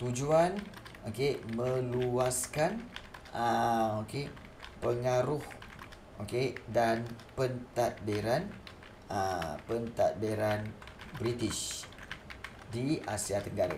Tujuan, okey, meluaskan uh, okey, pengaruh, okey, dan pentadbiran uh, pentadbiran British di Asia Tenggara.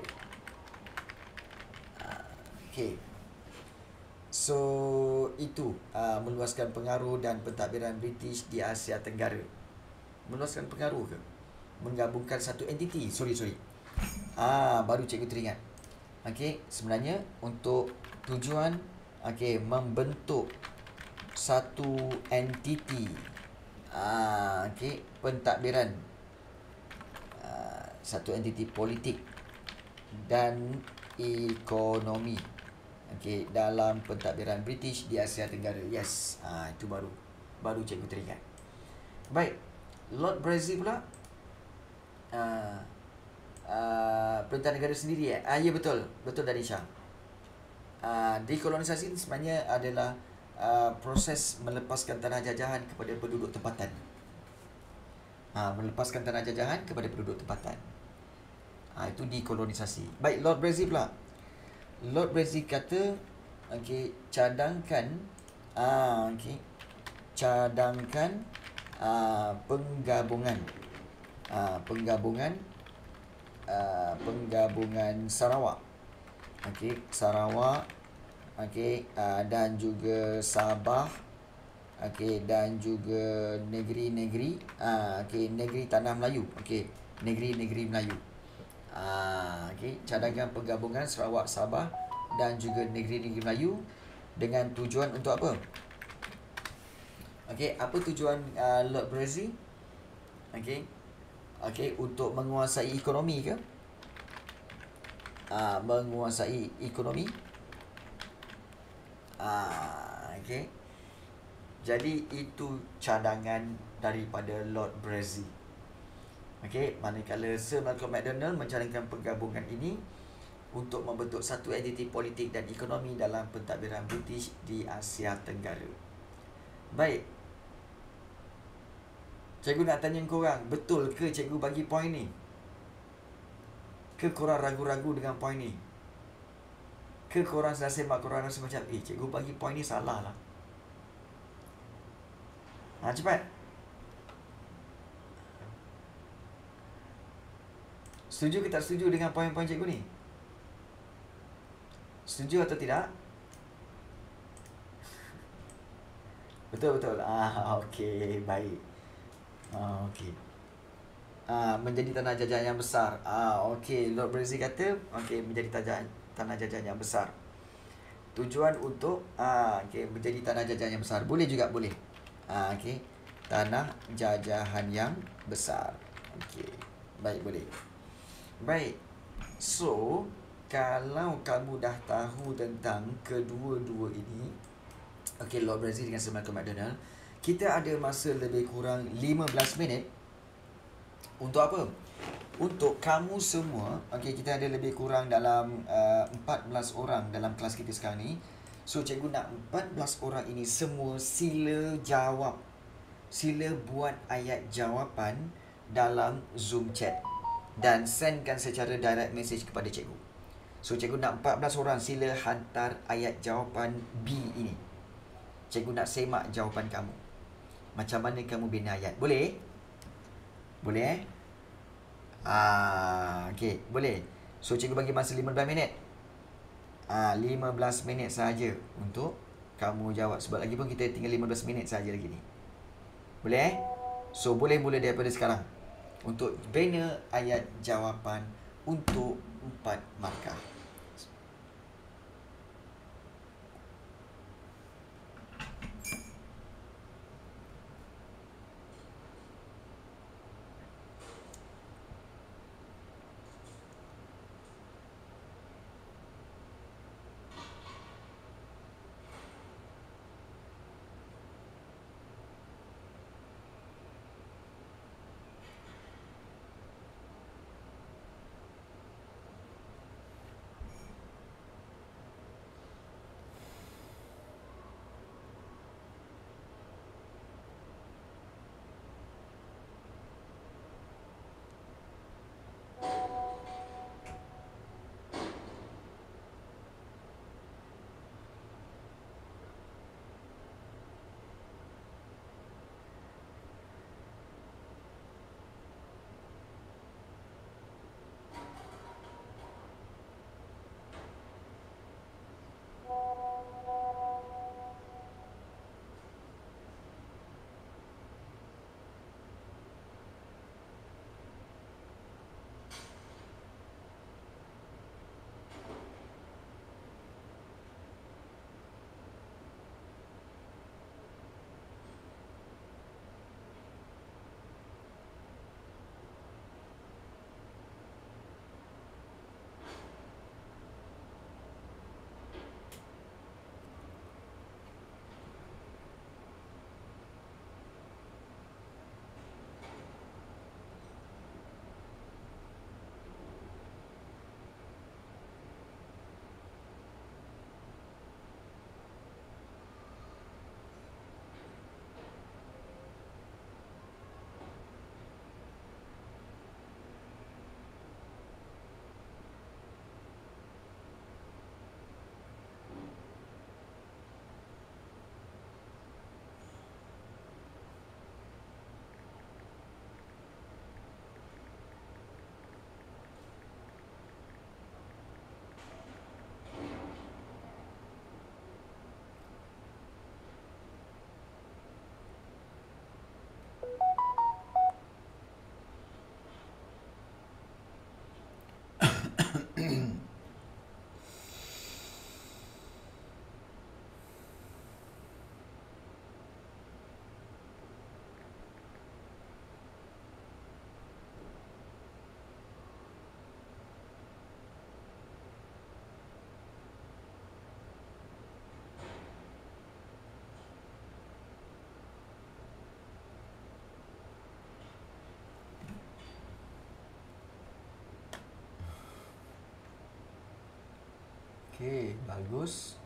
Uh, okey. So itu uh, meluaskan pengaruh dan pentadbiran British di Asia Tenggara. Meluaskan pengaruh ke? Menggabungkan satu entiti. Sorry, sorry. Ah, baru cikgu teringat. Okey, sebenarnya untuk tujuan okey membentuk satu entiti ah okey pentadbiran ah, satu entiti politik dan ekonomi okey dalam pentadbiran British di Asia Tenggara. Yes, ah itu baru baru cikgu teringat. Baik, Lord Brazil pula ah Uh, perintah negara sendiri eh? Ah, ya betul. Betul dari Syah. Uh, dekolonisasi sebenarnya adalah uh, proses melepaskan tanah jajahan kepada penduduk tempatan. Uh, melepaskan tanah jajahan kepada penduduk tempatan. Uh, itu dekolonisasi. Baik, Lord Brazil pula. Lord Brazil kata, okay, cadangkan, uh, okay, cadangkan uh, penggabungan, uh, penggabungan Uh, penggabungan Sarawak, okey, Sarawak, okey, uh, dan juga Sabah, okey, dan juga negeri-negeri, uh, okey, negeri Tanah Melayu, okey, negeri-negeri Melayu, uh, okey, cadangkan penggabungan Sarawak, Sabah dan juga negeri-negeri Melayu dengan tujuan untuk apa? Okey, apa tujuan uh, Lord Brazil? Okey. Okey, untuk menguasai ekonomi ke? Ah, menguasai ekonomi. Ah, okey. Jadi itu cadangan daripada Lord Brazil. Okey, manakala Sir Malcolm Macdonald mencadangkan penggabungan ini untuk membentuk satu entiti politik dan ekonomi dalam pentadbiran British di Asia Tenggara. Baik. Cikgu nak tanya korang, betul ke cikgu bagi poin ni? Ke korang ragu-ragu dengan poin ni? Ke korang dah semak, korang rasa macam, eh cikgu bagi poin ni salah lah. Ha, cepat. Setuju ke tak setuju dengan poin-poin cikgu ni? Setuju atau tidak? Betul-betul. Ah, okey, baik. Ah, okey. Ah, menjadi tanah jajahan yang besar. Ah, okey. Lord Brazil kata, okey, menjadi tajahan, tanah jajahan yang besar. Tujuan untuk ah, okey, menjadi tanah jajahan yang besar. Boleh juga, boleh. Ah, okey. Tanah jajahan yang besar. Okey. Baik, boleh. Baik. So, kalau kamu dah tahu tentang kedua-dua ini, okey, Lord Brazil dengan Sir Malcolm Macdonald, kita ada masa lebih kurang lima belas minit untuk apa? Untuk kamu semua, okey, kita ada lebih kurang dalam uh, empat belas orang dalam kelas kita sekarang ni. So, cikgu nak empat belas orang ini semua sila jawab. Sila buat ayat jawapan dalam Zoom chat dan sendkan secara direct message kepada cikgu. So, cikgu nak empat belas orang sila hantar ayat jawapan B ini. Cikgu nak semak jawapan kamu. Macam mana kamu bina ayat? Boleh? Boleh eh? Ah, okey, boleh. So cikgu bagi masa lima belas minit. Ah, lima belas minit saja untuk kamu jawab, sebab lagi pun kita tinggal lima belas minit saja lagi ni. Boleh eh? So boleh mula daripada sekarang untuk bina ayat jawapan untuk empat markah. Okey, bagus.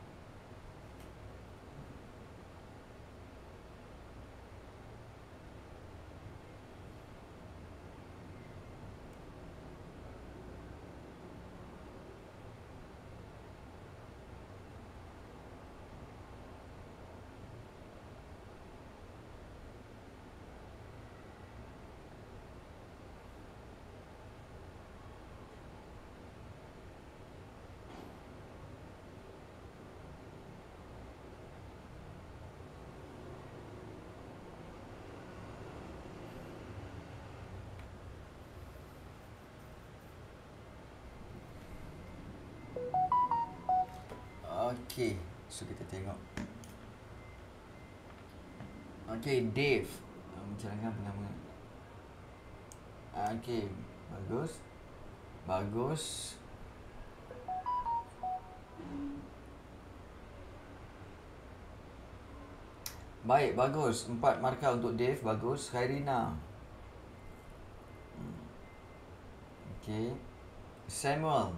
Okey, so kita tengok. Okey, Dave menjalankan pengamal. Okey, bagus. Bagus. Baik, bagus. Empat markah untuk Dave, bagus. Khairina. Okey. Samuel.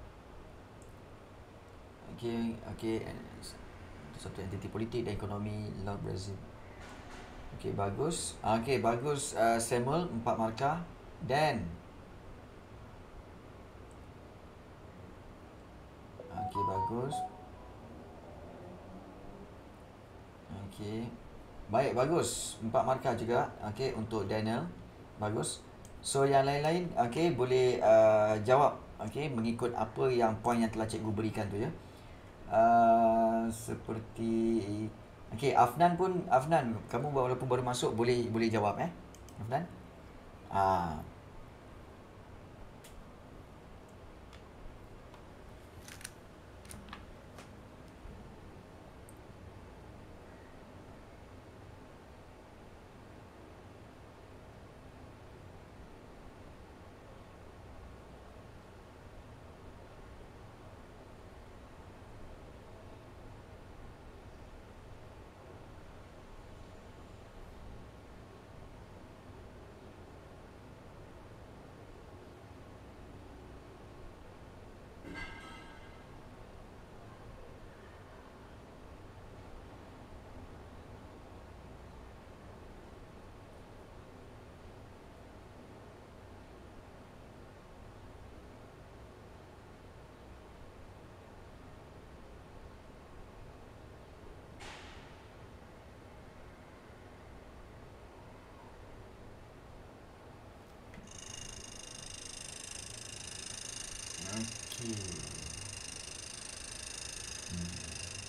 Okey, okey. Satu entiti politik dan ekonomi laut Brazil. Okey, bagus. Okey, bagus uh, Samuel, empat markah. Dan okey, bagus. Okey. Baik, bagus. Empat markah juga. Okey, untuk Daniel. Bagus. So, yang lain-lain, okey, boleh uh, jawab. Okey, mengikut apa yang poin yang telah cikgu berikan tu ya. Uh, seperti okey, Afnan pun Afnan kamu walaupun baru masuk boleh boleh jawab eh Afnan. Ah. Okey. Hmm.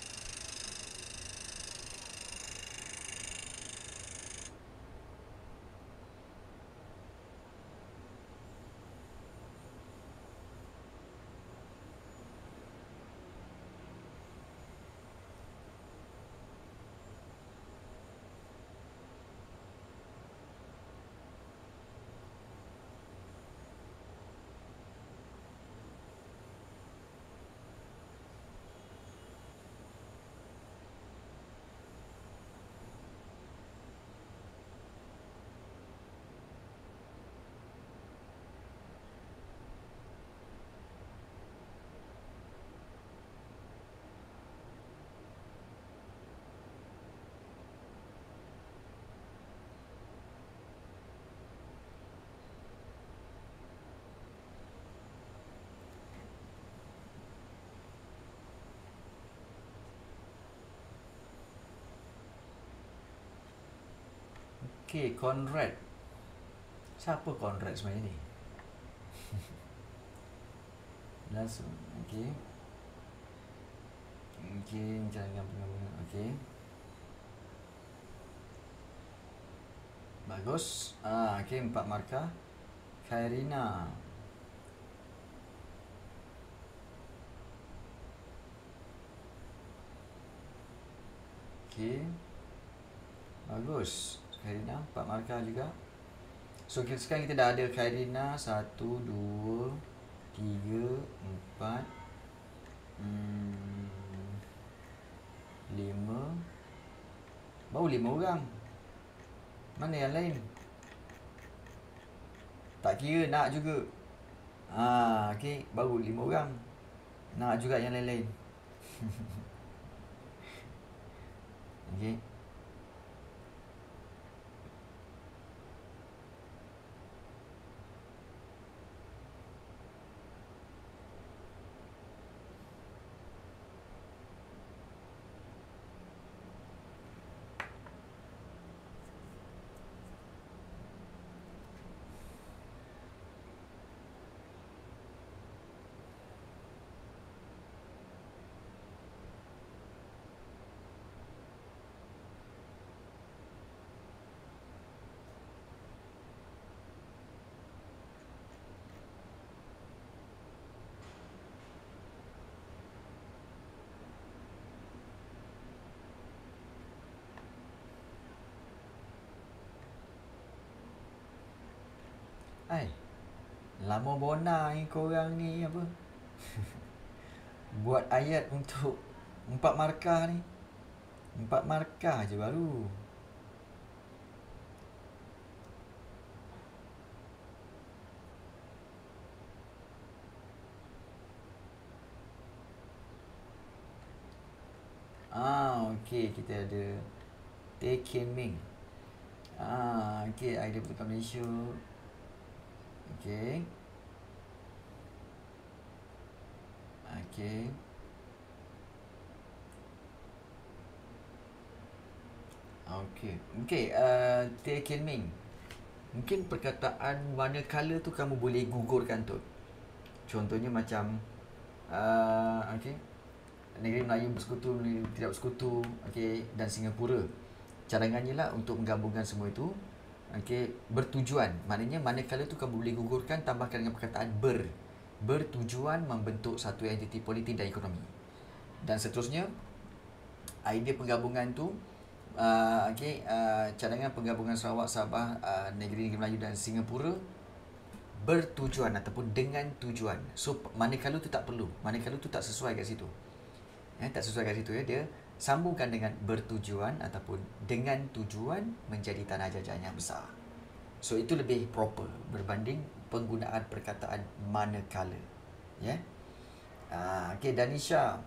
Okey, Conrad. Siapa Conrad sebenarnya ni? Langsung, okey. Okey, jalankan pengamal. Okey. Bagus. Ah, okey, empat markah. Khairina. Okey. Bagus. Khairina, empat markah juga. So, sekarang kita dah ada Khairina, satu, dua, tiga, empat, hmm, lima. Baru lima orang. Mana yang lain? Tak kira nak juga. Ah, okey, baru lima orang. Nak juga yang lain-lain. Okey. Hai, lama bona ni korang ni apa? Buat ayat untuk empat markah ni. Empat markah je baru. Ah, okey, kita ada Tay Kim Ming. Ah, okey, idea Pertukaran Malaysia. Okey. Okey. Okey. Okey, uh, Tay Kim Ming. Mungkin perkataan manakala tu kamu boleh gugurkan tu. Contohnya macam uh, okey. Negeri Melayu bersekutu, negeri tidak bersekutu, okey, dan Singapura. Cadangannya lah untuk menggabungkan semua itu. Okey, bertujuan. Maknanya manakala tu kamu boleh gugurkan, tambahkan dengan perkataan ber. Bertujuan membentuk satu entiti politik dan ekonomi. Dan seterusnya, idea penggabungan tu uh, okey, uh, cadangan penggabungan Sarawak, Sabah, uh, negeri-negeri Melayu dan Singapura bertujuan ataupun dengan tujuan. So manakala tu tak perlu, manakala tu tak sesuai kat situ. Ya, tak sesuai kat situ ya, dia sambungkan dengan bertujuan ataupun dengan tujuan menjadi tanah jajahan yang besar. So itu lebih proper berbanding penggunaan perkataan manakala. Ya. Ah, okey, Danisha.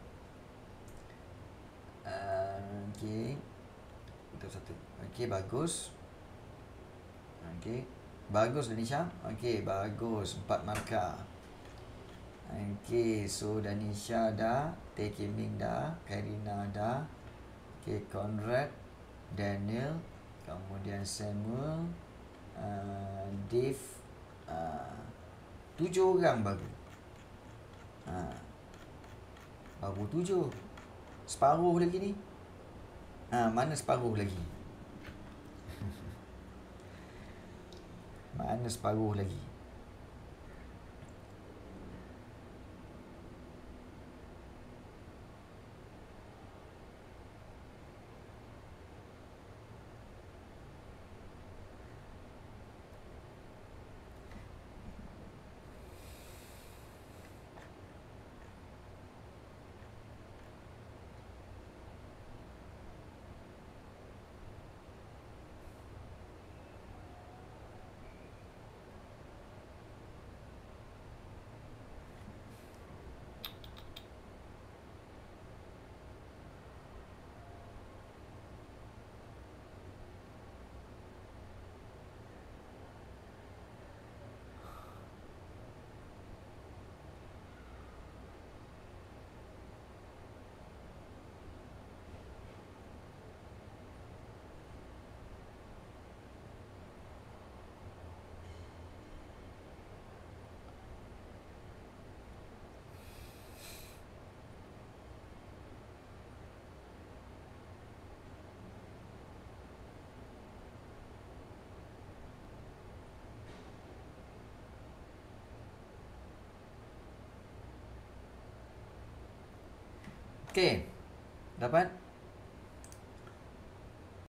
Uh, okey. Itu satu. Okey, bagus. Okey. Bagus Danisha. Okey, bagus. Empat markah. Okey, so Danisha dah, Tay Kim Ming dah, Karina dah. Okey, Conrad, Daniel, kemudian Samuel, uh, Dave, uh, tujuh orang baru. Ha. Baru tujuh. Separuh lagi ni. Ha, mana separuh lagi? Mana separuh lagi? Okey. Dapat?